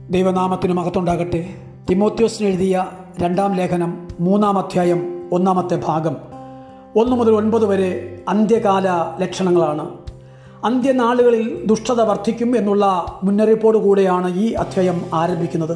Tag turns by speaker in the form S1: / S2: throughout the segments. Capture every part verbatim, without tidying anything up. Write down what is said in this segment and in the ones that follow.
S1: ദൈവനാമത്തിന് മഹത്വമുണ്ടാകട്ടെ. തിമോത്തിയോസിന് എഴുതിയ രണ്ടാം ലേഖനം മൂന്നാം അധ്യായം ഒന്നാമത്തെ ഭാഗം ഒന്ന് മുതൽ ഒൻപത് വരെ അന്ത്യകാല ലക്ഷണങ്ങളാണ്. അന്ത്യനാളുകളിൽ ദുഷ്ടത വർദ്ധിക്കും എന്നുള്ള മുന്നറിയിപ്പോടുകൂടെയാണ് ഈ അധ്യായം ആരംഭിക്കുന്നത്.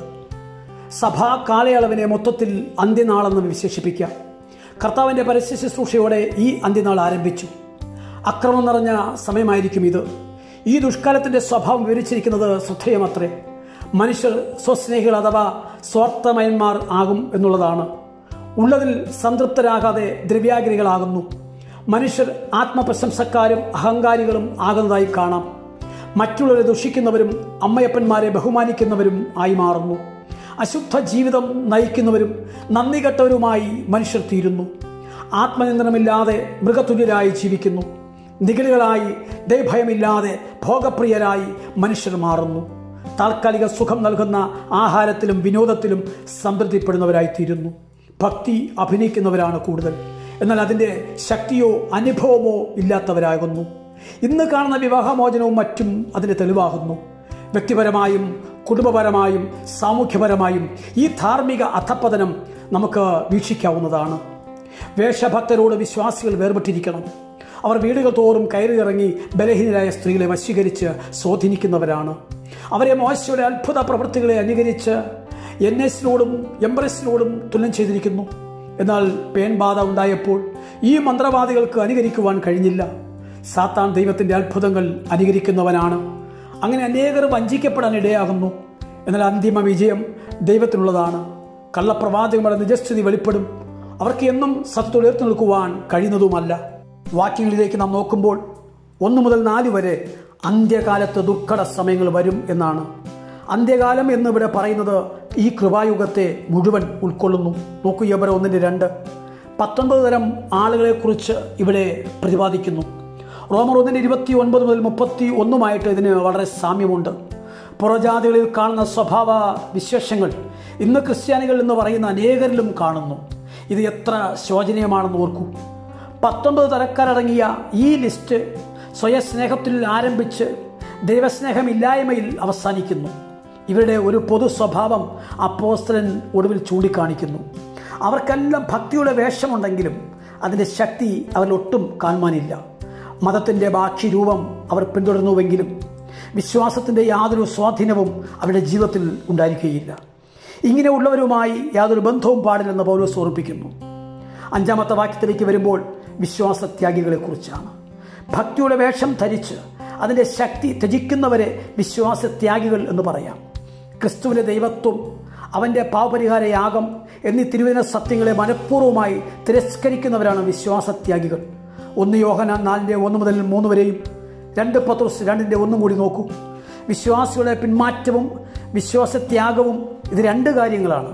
S1: സഭാ കാലയളവിനെ മൊത്തത്തിൽ അന്ത്യനാളെന്ന് വിശേഷിപ്പിക്കാം. കർത്താവിൻ്റെ പരസ്യ ശുശ്രൂഷയോടെ ഈ അന്ത്യനാൾ ആരംഭിച്ചു. അക്രമം നിറഞ്ഞ സമയമായിരിക്കും ഇത്. ഈ ദുഷ്കാലത്തിൻ്റെ സ്വഭാവം വിവരിച്ചിരിക്കുന്നത് ശ്രദ്ധേയമത്രേ. മനുഷ്യർ സ്വസ്നേഹികൾ അഥവാ സ്വാർത്ഥമയന്മാർ ആകും എന്നുള്ളതാണ്. ഉള്ളതിൽ സംതൃപ്തരാകാതെ ദ്രവ്യാഗ്രഹികളാകുന്നു. മനുഷ്യർ ആത്മപ്രശംസക്കാരും അഹങ്കാരികളും ആകുന്നതായി കാണാം. മറ്റുള്ളവരെ ദുഷിക്കുന്നവരും അമ്മയപ്പന്മാരെ ബഹുമാനിക്കുന്നവരും ആയി മാറുന്നു. അശുദ്ധ ജീവിതം നയിക്കുന്നവരും നന്ദി കെട്ടവരുമായി മനുഷ്യർ തീരുന്നു. ആത്മനിയന്ത്രണമില്ലാതെ മൃഗതുല്യരായി ജീവിക്കുന്നു. നിഗളികളായി ദൈവഭയമില്ലാതെ ഭോഗപ്രിയരായി മനുഷ്യർ മാറുന്നു. താൽക്കാലിക സുഖം നൽകുന്ന ആഹാരത്തിലും വിനോദത്തിലും സംതൃപ്തിപ്പെടുന്നവരായി തീരുന്നു. ഭക്തി അഭിനയിക്കുന്നവരാണ് കൂടുതൽ, എന്നാൽ അതിൻ്റെ ശക്തിയോ അനുഭവമോ ഇല്ലാത്തവരാകുന്നു. ഇന്ന് കാണുന്ന വിവാഹമോചനവും മറ്റും അതിന് തെളിവാകുന്നു. വ്യക്തിപരമായും കുടുംബപരമായും സാമൂഹ്യപരമായും ഈ ധാർമ്മിക അധപ്പതനം നമുക്ക് വീക്ഷിക്കാവുന്നതാണ്. വേഷഭക്തരോട് വിശ്വാസികൾ വേർപെട്ടിരിക്കണം. അവർ വീടുകൾ തോറും കയറിയിറങ്ങി ബലഹീനരായ സ്ത്രീകളെ വശീകരിച്ച് സ്വാധീനിക്കുന്നവരാണ്. അവരെ മോശയുടെ അത്ഭുത പ്രവൃത്തികളെ അനുകരിച്ച് എൻ എസിനോടും എംബ്രസിനോടും തുലനം ചെയ്തിരിക്കുന്നു. എന്നാൽ പേൻബാധ ഉണ്ടായപ്പോൾ ഈ മന്ത്രവാദികൾക്ക് അനുകരിക്കുവാൻ കഴിഞ്ഞില്ല. സാത്താൻ ദൈവത്തിൻ്റെ അത്ഭുതങ്ങൾ അനുകരിക്കുന്നവനാണ്. അങ്ങനെ അനേകർ വഞ്ചിക്കപ്പെടാൻ ഇടയാകുന്നു. എന്നാൽ അന്തിമ വിജയം ദൈവത്തിനുള്ളതാണ്. കള്ളപ്രവാചകന്മാരുടെ നിജസ്ഥിതി വെളിപ്പെടും. അവർക്ക് എന്നും സത്യത്തോട് ഉയർത്തി നിൽക്കുവാൻ കഴിയുന്നതുമല്ല. വാക്യങ്ങളിലേക്ക് നാം നോക്കുമ്പോൾ ഒന്ന് മുതൽ നാല് വരെ അന്ത്യകാലത്ത് ദുർഘട സമയങ്ങൾ വരും എന്നാണ്. അന്ത്യകാലം എന്നിവിടെ പറയുന്നത് ഈ കൃപായുഗത്തെ മുഴുവൻ ഉൾക്കൊള്ളുന്നു. നോക്കൂ, യബര ഒന്നിൻ്റെ രണ്ട് പത്തൊൻപത് തരം ആളുകളെക്കുറിച്ച് ഇവിടെ പ്രതിപാദിക്കുന്നു. റോമർ ഒന്നിൻ്റെ ഇരുപത്തി ഒൻപത് മുതൽ മുപ്പത്തി ഒന്നുമായിട്ട് ഇതിന് വളരെ സാമ്യമുണ്ട്. പുറജാതികളിൽ കാണുന്ന സ്വഭാവ വിശേഷങ്ങൾ ഇന്ന് ക്രിസ്ത്യാനികൾ എന്ന് പറയുന്ന അനേകരിലും കാണുന്നു. ഇത് എത്ര ശോചനീയമാണെന്ന് ഓർക്കൂ. പത്തൊൻപത് തരക്കാരടങ്ങിയ ഈ ലിസ്റ്റ് സ്വയസ്നേഹത്തിൽ ആരംഭിച്ച് ദൈവസ്നേഹമില്ലായ്മയിൽ അവസാനിക്കുന്നു. ഇവരുടെ ഒരു പൊതു സ്വഭാവം അപ്പോസ്തലൻ ഒടുവിൽ ചൂണ്ടിക്കാണിക്കുന്നു. അവർക്കെല്ലാം ഭക്തിയുടെ വേഷമുണ്ടെങ്കിലും അതിൻ്റെ ശക്തി അവരിലൊട്ടും കാണുവാനില്ല. മതത്തിൻ്റെ ബാക്കി രൂപം അവർ പിന്തുടരുന്നുവെങ്കിലും വിശ്വാസത്തിൻ്റെ യാതൊരു സ്വാധീനവും അവരുടെ ജീവിതത്തിൽ ഉണ്ടായിരിക്കുകയില്ല. ഇങ്ങനെയുള്ളവരുമായി യാതൊരു ബന്ധവും പാടില്ലെന്ന് പൗലോസ് ഓർപ്പിക്കുന്നു. അഞ്ചാമത്തെ വാക്യത്തിലേക്ക് വരുമ്പോൾ വിശ്വാസത്യാഗികളെക്കുറിച്ചാണ്. ഭക്തിയുടെ വേഷം ധരിച്ച് അതിൻ്റെ ശക്തി ത്യജിക്കുന്നവരെ വിശ്വാസത്യാഗികൾ എന്ന് പറയാം. ക്രിസ്തുവിൻ്റെ ദൈവത്വം, അവൻ്റെ പാപപരിഹാര യാഗം എന്നീ തിരുവചന സത്യങ്ങളെ മനഃപൂർവ്വമായി തിരസ്കരിക്കുന്നവരാണ് വിശ്വാസത്യാഗികൾ. ഒന്ന് യോഹന്നാൻ നാലിൻ്റെ ഒന്ന് മുതൽ മൂന്ന് വരെയും രണ്ട് പത്രോസ് രണ്ടിൻ്റെ ഒന്നും കൂടി നോക്കൂ. വിശ്വാസികളുടെ പിന്മാറ്റവും വിശ്വാസത്യാഗവും ഇത് രണ്ട് കാര്യങ്ങളാണ്.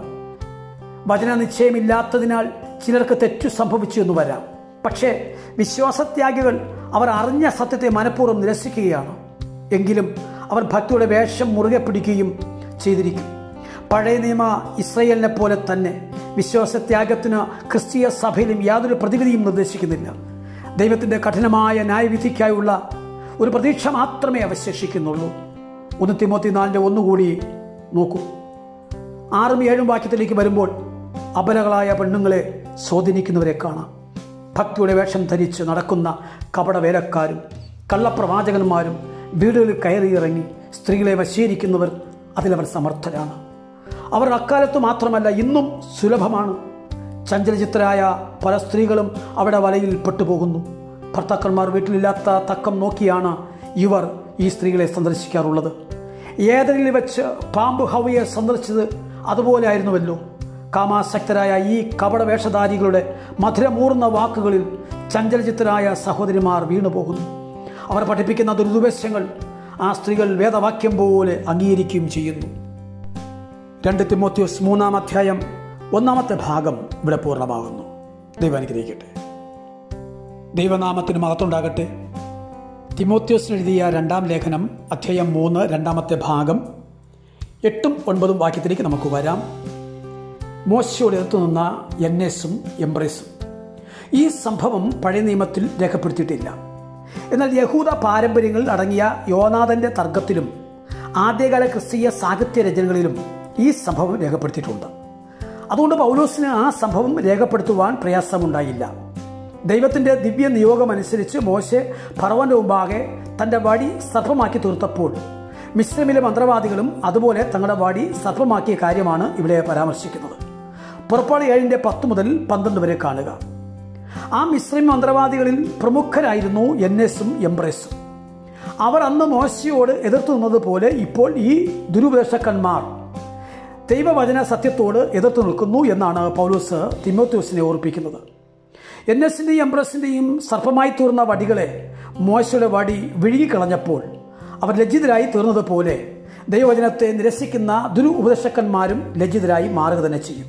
S1: വചന നിശ്ചയമില്ലാത്തതിനാൽ ചിലർക്ക് തെറ്റു സംഭവിച്ചു എന്ന് വരാം. പക്ഷേ വിശ്വാസത്യാഗികൾ അവർ അറിഞ്ഞ സത്യത്തെ മനഃപൂർവ്വം നിരസിക്കുകയാണ്. എങ്കിലും അവർ ഭക്തിയുടെ വേഷം മുറുകെ പിടിക്കുകയും ചെയ്തിരിക്കും. പഴയ നിയമ ഇസ്രായേലിനെ പോലെ തന്നെ വിശ്വാസത്യാഗത്തിന് ക്രിസ്തീയ സഭയിലും യാതൊരു പ്രതിവിധിയും നിർദ്ദേശിക്കുന്നില്ല. ദൈവത്തിൻ്റെ കഠിനമായ ന്യായവിധിക്കായുള്ള ഒരു പ്രതീക്ഷ മാത്രമേ അവശേഷിക്കുന്നുള്ളൂ. ഒന്ന് തിമോത്തി നാലിൻ്റെ ഒന്നുകൂടി നോക്കൂ. ആറും ഏഴും വാക്യത്തിലേക്ക് വരുമ്പോൾ അബലകളായ പെണ്ണുങ്ങളെ സ്വാധീനിക്കുന്നവരെ കാണാം. ഭക്തിയുടെ വേഷം ധരിച്ച് നടക്കുന്ന കപട വേലക്കാരും കള്ളപ്രവാചകന്മാരും വീടുകളിൽ കയറിയിറങ്ങി സ്ത്രീകളെ വശീകരിക്കുന്നവർ അതിലവർ സമർത്ഥരാണ്. അവർ അക്കാലത്ത് മാത്രമല്ല ഇന്നും സുലഭമാണ്. ചഞ്ചലചിത്തരായ പല സ്ത്രീകളും അവിടെ വലയിൽ പെട്ടുപോകുന്നു. ഭർത്താക്കന്മാർ വീട്ടിലില്ലാത്ത തക്കം നോക്കിയാണ് ഇവർ ഈ സ്ത്രീകളെ സന്ദർശിക്കാറുള്ളത്. ഏതെങ്കിലും വെച്ച് പാമ്പ് ഹവ്വയെ സന്ദർശിച്ചത് അതുപോലെ ആയിരുന്നുവല്ലോ. കാമാസക്തരായ ഈ കപട വേഷധാരികളുടെ മധുരമൂർന്ന വാക്കുകളിൽ ചഞ്ചലചിത്തരായ സഹോദരിമാർ വീണുപോകുന്നു. അവർ പഠിപ്പിക്കുന്ന ദുരുപദേശങ്ങൾ ആ സ്ത്രീകൾ വേദവാക്യം പോലെ അംഗീകരിക്കുകയും ചെയ്യുന്നു. രണ്ട് തിമോത്തിയോസ് മൂന്നാം അധ്യായം ഒന്നാമത്തെ ഭാഗം ഇവിടെ പൂർണ്ണമാകുന്നു. ദൈവം അനുഗ്രഹിക്കട്ടെ. ദൈവനാമത്തിന് മഹത്വമുണ്ടാകട്ടെ. തിമോത്തിയോസിന് എഴുതിയ രണ്ടാം ലേഖനം അധ്യായം മൂന്ന് രണ്ടാമത്തെ ഭാഗം എട്ടും ഒൻപതും വാക്യത്തിലേക്ക് നമുക്ക് വരാം. മോശയോട് എത്തുനിന്ന എൻ എസും എംബ്രസും. ഈ സംഭവം പഴയ നിയമത്തിൽ രേഖപ്പെടുത്തിയിട്ടില്ല. എന്നാൽ യഹൂദ പാരമ്പര്യങ്ങളിൽ അടങ്ങിയ യോനാഥൻ്റെ തർക്കത്തിലും ആദ്യകാല ക്രിസ്തീയ സാഹിത്യ രചനകളിലും ഈ സംഭവം രേഖപ്പെടുത്തിയിട്ടുണ്ട്. അതുകൊണ്ട് പൗലോസിന് ആ സംഭവം രേഖപ്പെടുത്തുവാൻ പ്രയാസമുണ്ടായില്ല. ദൈവത്തിൻ്റെ ദിവ്യ നിയോഗമനുസരിച്ച് മോശെ ഫറവോന്റെ മുമ്പാകെ തൻ്റെ വടി സർപ്പമാക്കി തീർത്തപ്പോൾ മിസ്രൈമിലെ മന്ത്രവാദികളും അതുപോലെ തങ്ങളുടെ വടി സർപ്പമാക്കിയ കാര്യമാണ് ഇവിടെ പരാമർശിക്കുന്നത്. പുറപ്പാട് ഏഴിൻ്റെ പത്ത് മുതൽ പന്ത്രണ്ട് വരെ കാണുക. ആ മിസ്രൈം മന്ത്രവാദികളിൽ പ്രമുഖരായിരുന്നു യന്നേസും യംബ്രേസും. അവർ അന്ന് മോശയോട് എതിർത്തു നിന്നതുപോലെ ഇപ്പോൾ ഈ ദുരുപദേശകന്മാർ ദൈവവചന സത്യത്തോട് എതിർത്തു നിൽക്കുന്നു എന്നാണ് പൗലോസ് തിമോത്തിയോസിനെ ഓർപ്പിക്കുന്നത്. യന്നേസിൻ്റെയും യംബ്രേസിൻ്റെയും സർപ്പമായി തീർന്ന വടികളെ മോശയുടെ വടി വിഴുങ്ങിക്കളഞ്ഞപ്പോൾ അവർ ലജ്ജിതരായി തീർന്നതുപോലെ ദൈവവചനത്തെ നിരസിക്കുന്ന ദുരു ഉപദേശകന്മാരും ലജ്ജിതരായി മാറുക തന്നെ ചെയ്യും.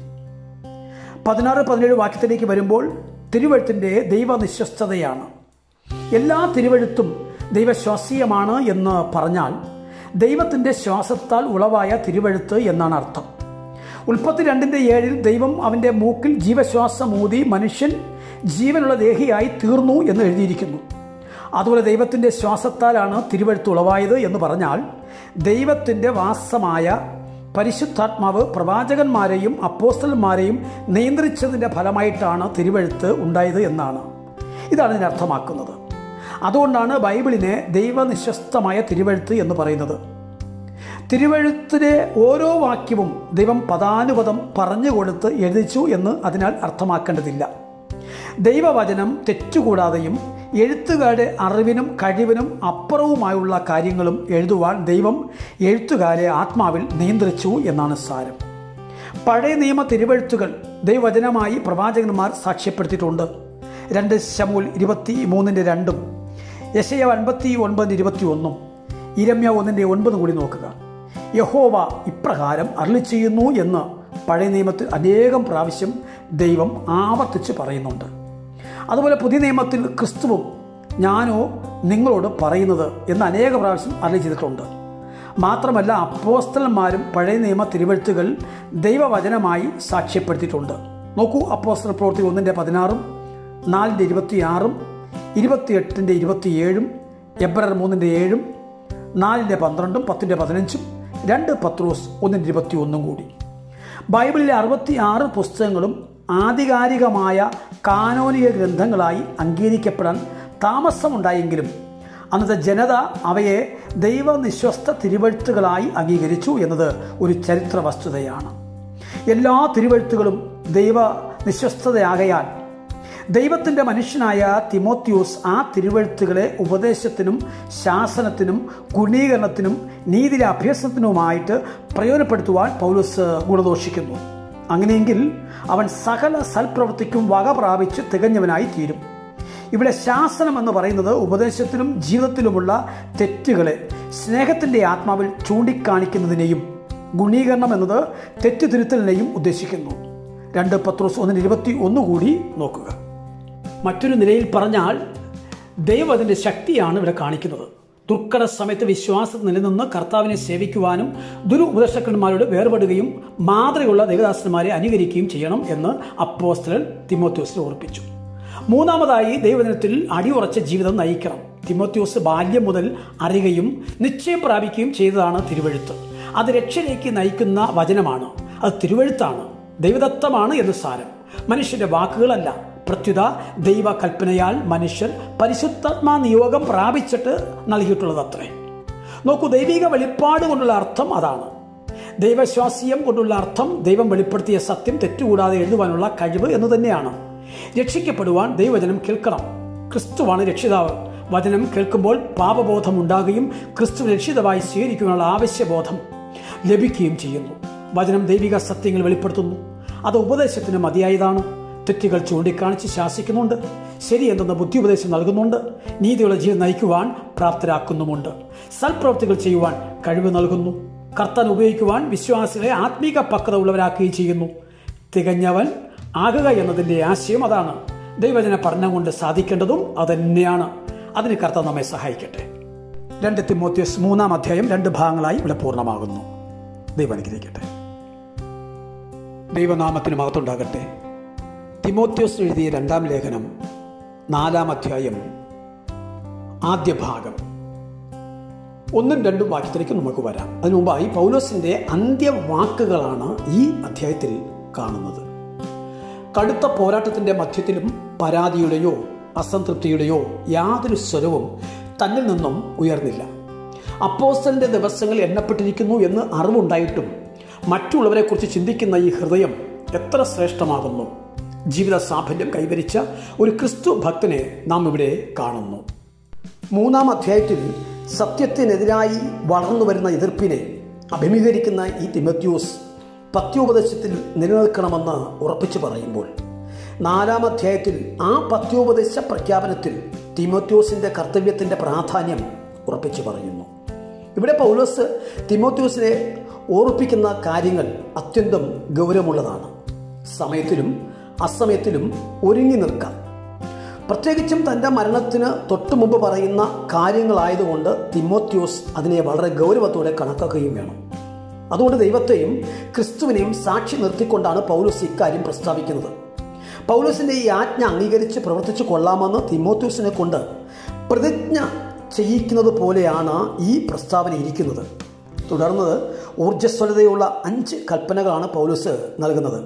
S1: പതിനാറ് പതിനേഴ് വാക്യത്തിലേക്ക് വരുമ്പോൾ തിരുവഴുത്തിൻ്റെ ദൈവനിശ്വസ്തതയാണ്. എല്ലാ തിരുവഴുത്തും ദൈവശ്വാസീയമാണ് എന്ന് പറഞ്ഞാൽ ദൈവത്തിൻ്റെ ശ്വാസത്താൽ ഉളവായ തിരുവഴുത്ത് എന്നാണ് അർത്ഥം. ഉൽപ്പത്തി രണ്ടിൻ്റെ ഏഴിൽ ദൈവം അവൻ്റെ മൂക്കിൽ ജീവശ്വാസമൂതി മനുഷ്യൻ ജീവനുള്ള ദേഹിയായി തീർന്നു എന്ന് എഴുതിയിരിക്കുന്നു. അതുപോലെ ദൈവത്തിൻ്റെ ശ്വാസത്താലാണ് തിരുവഴുത്ത് ഉളവായത് എന്ന് പറഞ്ഞാൽ ദൈവത്തിൻ്റെ വാസമായ പരിശുദ്ധാത്മാവ് പ്രവാചകന്മാരെയും അപ്പോസ്തലന്മാരെയും നിയന്ത്രിച്ചതിൻ്റെ ഫലമായിട്ടാണ് തിരുവഴുത്ത് ഉണ്ടായത് എന്നാണ്. ഇതാണ് ഇതിനെ അർത്ഥമാക്കുന്നത്. അതുകൊണ്ടാണ് ബൈബിളിനെ ദൈവനിശ്വസ്തമായ തിരുവഴുത്ത് എന്ന് പറയുന്നത്. തിരുവഴുത്തിലെ ഓരോ വാക്യവും ദൈവം പദാനുപദം പറഞ്ഞു കൊടുത്ത് എഴുതിച്ചു എന്ന് അതിനാൽ അർത്ഥമാക്കേണ്ടതില്ല. ദൈവവചനം തെറ്റുകൂടാതെയും എഴുത്തുകാരുടെ അറിവിനും കഴിവിനും അപ്പുറവുമായുള്ള കാര്യങ്ങളും എഴുതുവാൻ ദൈവം എഴുത്തുകാരെ ആത്മാവിൽ നിയന്ത്രിച്ചു എന്നാണ് സാരം. പഴയ നിയമ തിരുവഴുത്തുകൾ ദൈവവചനമായി പ്രവാചകന്മാർ സാക്ഷ്യപ്പെടുത്തിയിട്ടുണ്ട്. രണ്ട് ശമൂൽ ഇരുപത്തി മൂന്നിൻ്റെ രണ്ടും യെശയ്യാ അൻപത്തി ഒൻപതിൻ്റെ ഇരുപത്തി ഒന്നും ഇരമ്യ ഒന്നിൻ്റെ ഒൻപതും കൂടി നോക്കുക. യഹോവ ഇപ്രകാരം അരുളി ചെയ്യുന്നു എന്ന് പഴയ നിയമത്തിൽ അനേകം പ്രാവശ്യം ദൈവം ആവർത്തിച്ച് പറയുന്നുണ്ട്. അതുപോലെ പുതിയ നിയമത്തിൽ ക്രിസ്തുവും ഞാനോ നിങ്ങളോട് പറയുന്നത് എന്ന് അനേക പ്രാവശ്യം അരുളി ചെയ്തിട്ടുണ്ട്. മാത്രമല്ല അപ്പോസ്തലന്മാരും പഴയ നിയമ തിരുവഴുത്തുകൾ ദൈവവചനമായി സാക്ഷ്യപ്പെടുത്തിയിട്ടുണ്ട്. നോക്കൂ, അപ്പോസ്തല പ്രവൃത്തി ഒന്നിൻ്റെ പതിനാറും നാലിൻ്റെ ഇരുപത്തിയാറും ഇരുപത്തിയെട്ടിൻ്റെ ഇരുപത്തിയേഴും എബ്രയർ മൂന്നിൻ്റെ ഏഴും നാലിൻ്റെ പന്ത്രണ്ടും പത്തിൻ്റെ പതിനഞ്ചും രണ്ട് പത്രോസ് ഒന്നിൻ്റെ ഇരുപത്തി ഒന്നും കൂടി. ബൈബിളിലെ അറുപത്തി ആറ് പുസ്തകങ്ങളും ആധികാരികമായ കാനോനിക ഗ്രന്ഥങ്ങളായി അംഗീകരിക്കപ്പെടാൻ താമസമുണ്ടായെങ്കിലും അന്നത്തെ ജനത അവയെ ദൈവനിശ്വസ്ത തിരുവഴുത്തുകളായി അംഗീകരിച്ചു എന്നത് ഒരു ചരിത്ര വസ്തുതയാണ്. എല്ലാ തിരുവഴുത്തുകളും ദൈവനിശ്വസ്തതയാകയാൽ ദൈവത്തിൻ്റെ മനുഷ്യനായ തിമോത്തിയോസ് ആ തിരുവഴുത്തുകളെ ഉപദേശത്തിനും ശാസനത്തിനും ഗുണീകരണത്തിനും നീതിയുടെ അഭ്യസനത്തിനുമായിട്ട് പ്രയോജനപ്പെടുത്തുവാൻ പൗലോസ് ഗുണദോഷിക്കുന്നു. അങ്ങനെയെങ്കിൽ അവൻ സകല സൽപ്രവൃത്തിക്കും വക പ്രാപിച്ച് തികഞ്ഞവനായി തീരും. ഇവിടെ ശാസനം എന്ന് പറയുന്നത് ഉപദേശത്തിലും ജീവിതത്തിലുമുള്ള തെറ്റുകളെ സ്നേഹത്തിൻ്റെ ആത്മാവിൽ ചൂണ്ടിക്കാണിക്കുന്നതിനെയും ഗുണീകരണം എന്നത് തെറ്റുതിരുത്തലിനെയും ഉദ്ദേശിക്കുന്നു. രണ്ട് പത്രോസ് ഒന്നിന് ഇരുപത്തി ഒന്ന് കൂടി നോക്കുക. മറ്റൊരു നിലയിൽ പറഞ്ഞാൽ ദൈവം അതിൻ്റെ ശക്തിയാണ് ഇവിടെ കാണിക്കുന്നത്. ദുർഘട സമയത്ത് വിശ്വാസത്തിൽ നിലനിന്ന് കർത്താവിനെ സേവിക്കുവാനും ദുരു ഉപദേശകന്മാരോട് വേർപെടുകയും മാതൃകയുള്ള ദൈവദാസന്മാരെ അനുകരിക്കുകയും ചെയ്യണം എന്ന് അപ്പോസ്തലൻ തിമോത്തിയോസിനെ ഓർപ്പിച്ചു. മൂന്നാമതായി ദൈവദിനത്തിൽ അടിയുറച്ച ജീവിതം നയിക്കണം. തിമോത്തിയോസ് ബാല്യം മുതൽ അറിയുകയും നിശ്ചയം പ്രാപിക്കുകയും ചെയ്തതാണ് തിരുവഴുത്ത്. അത് രക്ഷയിലേക്ക് നയിക്കുന്ന വചനമാണ്. അത് തിരുവഴുത്താണ്, ദൈവദത്തമാണ് എന്ന് സാരം. മനുഷ്യന്റെ വാക്കുകളല്ല, പ്രത്യുത ദൈവ കൽപ്പനയാൽ മനുഷ്യർ പരിശുദ്ധാത്മാ നിയോഗം പ്രാപിച്ചിട്ട് നൽകിയിട്ടുള്ളത് അത്രേ. നോക്കൂ, ദൈവിക വെളിപ്പാട് കൊണ്ടുള്ള അർത്ഥം അതാണ്. ദൈവശ്വാസ്യം കൊണ്ടുള്ള അർത്ഥം ദൈവം വെളിപ്പെടുത്തിയ സത്യം തെറ്റുകൂടാതെ എഴുതുവാനുള്ള കഴിവ് എന്ന് തന്നെയാണ്. രക്ഷിക്കപ്പെടുവാൻ ദൈവവചനം കേൾക്കണം. ക്രിസ്തുവാണ് രക്ഷിതാവ്. വചനം കേൾക്കുമ്പോൾ പാപബോധം ഉണ്ടാകുകയും ക്രിസ്തു രക്ഷിതമായി സ്വീകരിക്കുവാനുള്ള ആവശ്യബോധം ലഭിക്കുകയും ചെയ്യുന്നു. വചനം ദൈവിക സത്യങ്ങൾ വെളിപ്പെടുത്തുന്നു. അത് ഉപദേശത്തിന് മതിയായതാണ്. തെറ്റുകൾ ചൂണ്ടിക്കാണിച്ച് ശാസിക്കുന്നുണ്ട്. ശരിയെന്തെന്ന ബുദ്ധി ഉപദേശം നൽകുന്നുണ്ട്. നീതിയുള്ള ജീവിതം നയിക്കുവാൻ പ്രാപ്തരാക്കുന്നുമുണ്ട്. സൽപ്രവൃത്തികൾ ചെയ്യുവാൻ കഴിവ് നൽകുന്നു. കർത്താൻ ഉപയോഗിക്കുവാൻ വിശ്വാസികളെ ആത്മീക പക്വത ഉള്ളവരാക്കുകയും ചെയ്യുന്നു. തികഞ്ഞവൻ ആകുക എന്നതിൻ്റെ ആശയം അതാണ്. ദൈവവചന പഠനം കൊണ്ട് സാധിക്കേണ്ടതും അതുതന്നെയാണ്. അതിന് കർത്താൻ നമ്മെ സഹായിക്കട്ടെ. രണ്ട് തിമോത്തിയോസ് മൂന്നാം അധ്യായം രണ്ട് ഭാഗങ്ങളായി ഇവിടെ പൂർണ്ണമാകുന്നു. ദൈവം അനുഗ്രഹിക്കട്ടെ. ദൈവനാമത്തിന് മഹത്വമുണ്ടാകട്ടെ. തിമോത്തിയോസ് എഴുതിയ രണ്ടാം ലേഖനം നാലാം അധ്യായം ആദ്യ ഭാഗം. ഒന്നും രണ്ടും വാക്യത്തിലേക്ക് നമുക്ക് വരാം. അതിനു മുമ്പായി പൗലോസിന്റെ അന്ത്യവാക്കുകളാണ് ഈ അധ്യായത്തിൽ കാണുന്നത്. കടുത്ത പോരാട്ടത്തിന്റെ മധ്യത്തിലും പരാതിയുടെയോ അസംതൃപ്തിയുടെയോ യാതൊരു സ്വരവും തന്നിൽ നിന്നും ഉയർന്നില്ല. അപ്പോസ്തലന്റെ ദിവസങ്ങൾ എണ്ണപ്പെട്ടിരിക്കുന്നു എന്ന് അറിവുണ്ടായിട്ടും മറ്റുള്ളവരെ കുറിച്ച് ചിന്തിക്കുന്ന ഈ ഹൃദയം എത്ര ശ്രേഷ്ഠമാകുന്നു. ജീവിത സാഫല്യം കൈവരിച്ച ഒരു ക്രിസ്തു ഭക്തനെ നാം ഇവിടെ കാണുന്നു. മൂന്നാം അധ്യായത്തിൽ സത്യത്തിനെതിരായി വളർന്നു വരുന്ന എതിർപ്പിനെ അഭിമുഖീകരിക്കുന്ന ഈ തിമോത്തിയോസ് പത്യോപദേശത്തിൽ നിലനിൽക്കണമെന്ന് ഉറപ്പിച്ചു പറയുമ്പോൾ, നാലാം അധ്യായത്തിൽ ആ പത്യോപദേശ പ്രഖ്യാപനത്തിൽ തിമോത്തിയോസിന്റെ കർത്തവ്യത്തിന്റെ പ്രാധാന്യം ഉറപ്പിച്ചു പറയുന്നു. ഇവിടെ പൗലോസ് തിമോത്തിയോസിനെ ഓർപ്പിക്കുന്ന കാര്യങ്ങൾ അത്യന്തം ഗൗരവമുള്ളതാണ്. സമയത്തിലും അസമയത്തിലും ഒരുങ്ങി നിൽക്കാം. പ്രത്യേകിച്ചും തൻ്റെ മരണത്തിന് തൊട്ടു മുമ്പ് പറയുന്ന കാര്യങ്ങളായതുകൊണ്ട് തിമോത്തിയോസ് അതിനെ വളരെ ഗൗരവത്തോടെ കണക്കാക്കുകയും വേണം. അതുകൊണ്ട് ദൈവത്തെയും ക്രിസ്തുവിനെയും സാക്ഷി നിർത്തിക്കൊണ്ടാണ് പൗലോസ് ഇക്കാര്യം പ്രസ്താവിക്കുന്നത്. പൗലോസിന്റെ ഈ ആജ്ഞ അംഗീകരിച്ച് പ്രവർത്തിച്ചു കൊള്ളാമെന്ന് തിമോത്തിയോസിനെ കൊണ്ട് പ്രതിജ്ഞ ചെയ്യിക്കുന്നത് പോലെയാണ് ഈ പ്രസ്താവന ഇരിക്കുന്നത്. തുടർന്ന് ഊർജ്ജസ്വലതയുള്ള അഞ്ച് കൽപ്പനകളാണ് പൗലോസ് നൽകുന്നത്.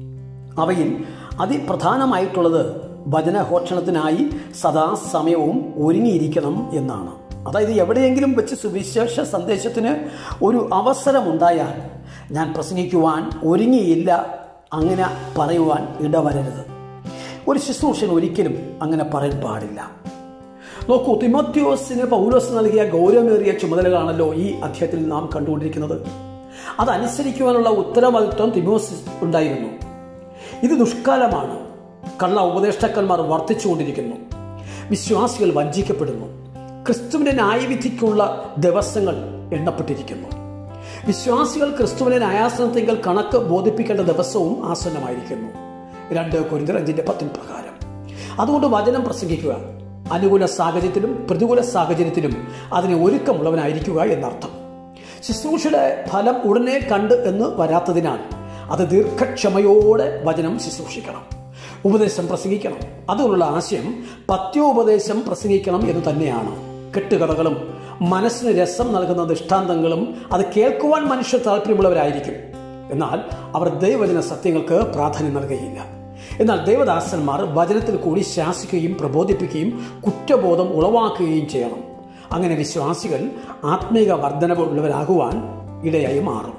S1: അവയിൽ അതിപ്രധാനമായിട്ടുള്ളത് വചനഘോഷണത്തിനായി സദാസമയവും ഒരുങ്ങിയിരിക്കണം എന്നാണ്. അതായത് എവിടെയെങ്കിലും വെച്ച് സുവിശേഷ സന്ദേശത്തിന് ഒരു അവസരമുണ്ടായാൽ ഞാൻ പ്രസംഗിക്കുവാൻ ഒരുങ്ങിയില്ല, അങ്ങനെ പറയുവാൻ ഇടവരരുത്. ഒരു ശുശ്രൂഷൻ ഒരിക്കലും അങ്ങനെ പറയാൻ പാടില്ല. നോക്കൂ, തിമോത്തിയോസിന് പൗലോസ് നൽകിയ ഗൗരവമേറിയ ചുമതലകളാണല്ലോ ഈ അധ്യായത്തിൽ നാം കണ്ടുകൊണ്ടിരിക്കുന്നത്. അതനുസരിക്കുവാനുള്ള ഉത്തരവാദിത്വം തിമോത്തിയോസ് ഉണ്ടായിരുന്നു. ഇത് ദുഷ്കാലമാണ്. കള്ള ഉപദേഷ്ടാക്കന്മാർ വർദ്ധിച്ചുകൊണ്ടിരിക്കുന്നു. വിശ്വാസികൾ വഞ്ചിക്കപ്പെടുന്നു. ക്രിസ്തുവിന്റെ ന്യായവിധിക്കുള്ള ദിവസങ്ങൾ എണ്ണപ്പെട്ടിരിക്കുന്നു. വിശ്വാസികൾ ക്രിസ്തുവിന്റെ ന്യായാസനത്തിങ്കൽ കണക്ക് ബോധിപ്പിക്കേണ്ട ദിവസവും ആസന്നമായിരിക്കുന്നു. രണ്ട് കൊരിന്ത്യർ അഞ്ചിന്റെ പത്തിന് പ്രകാരം. അതുകൊണ്ട് വചനം പ്രസംഗിക്കുക, അനുകൂല സാഹചര്യത്തിലും പ്രതികൂല സാഹചര്യത്തിലും അതിന് ഒരുക്കമുള്ളവനായിരിക്കുക എന്നർത്ഥം. ശുശ്രൂഷയുടെ ഫലം ഉടനെ കണ്ട് എന്ന് വരാത്തതിനാൽ അത് ദീർഘക്ഷമയോടെ വചനം ശുശ്രൂഷിക്കണം. ഉപദേശം പ്രസംഗിക്കണം. അതുകൊണ്ടുള്ള ആശയം പത്യോപദേശം പ്രസംഗിക്കണം എന്ന് തന്നെയാണ്. കെട്ടുകഥകളും മനസ്സിന് രസം നൽകുന്ന ദൃഷ്ടാന്തങ്ങളും അത് കേൾക്കുവാൻ മനുഷ്യർ താല്പര്യമുള്ളവരായിരിക്കും. എന്നാൽ അവർ ദൈവവചന സത്യങ്ങൾക്ക് പ്രാധാന്യം നൽകുകയില്ല. എന്നാൽ ദൈവദാസന്മാർ വചനത്തിൽ കൂടി ശാസിക്കുകയും പ്രബോധിപ്പിക്കുകയും കുറ്റബോധം ഉളവാക്കുകയും ചെയ്യണം. അങ്ങനെ വിശ്വാസികൾ ആത്മീക വർധനവുള്ളവരാകുവാൻ ഇടയായി മാറും.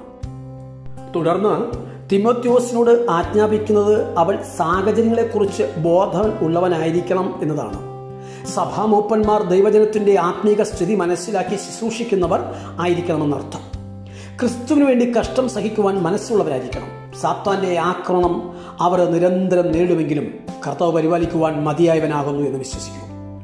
S1: തുടർന്ന് തിമോത്തിയോസിനോട് ആജ്ഞാപിക്കുന്നത് അവൾ സാഹചര്യങ്ങളെക്കുറിച്ച് ബോധം ഉള്ളവനായിരിക്കണം എന്നതാണ്. സഭാമൂപ്പന്മാർ ദൈവജനത്തിന്റെ ആത്മീക സ്ഥിതി മനസ്സിലാക്കി ശുശ്രൂഷിക്കുന്നവർ ആയിരിക്കണമെന്നർത്ഥം. ക്രിസ്തുവിന് വേണ്ടി കഷ്ടം സഹിക്കുവാൻ മനസ്സുള്ളവരായിരിക്കണം. സാത്താന്റെ ആക്രമണം അവർ നിരന്തരം നേടുമെങ്കിലും കർത്താവ് പരിപാലിക്കുവാൻ മതിയായവനാകുന്നു എന്ന് വിശ്വസിക്കൂ.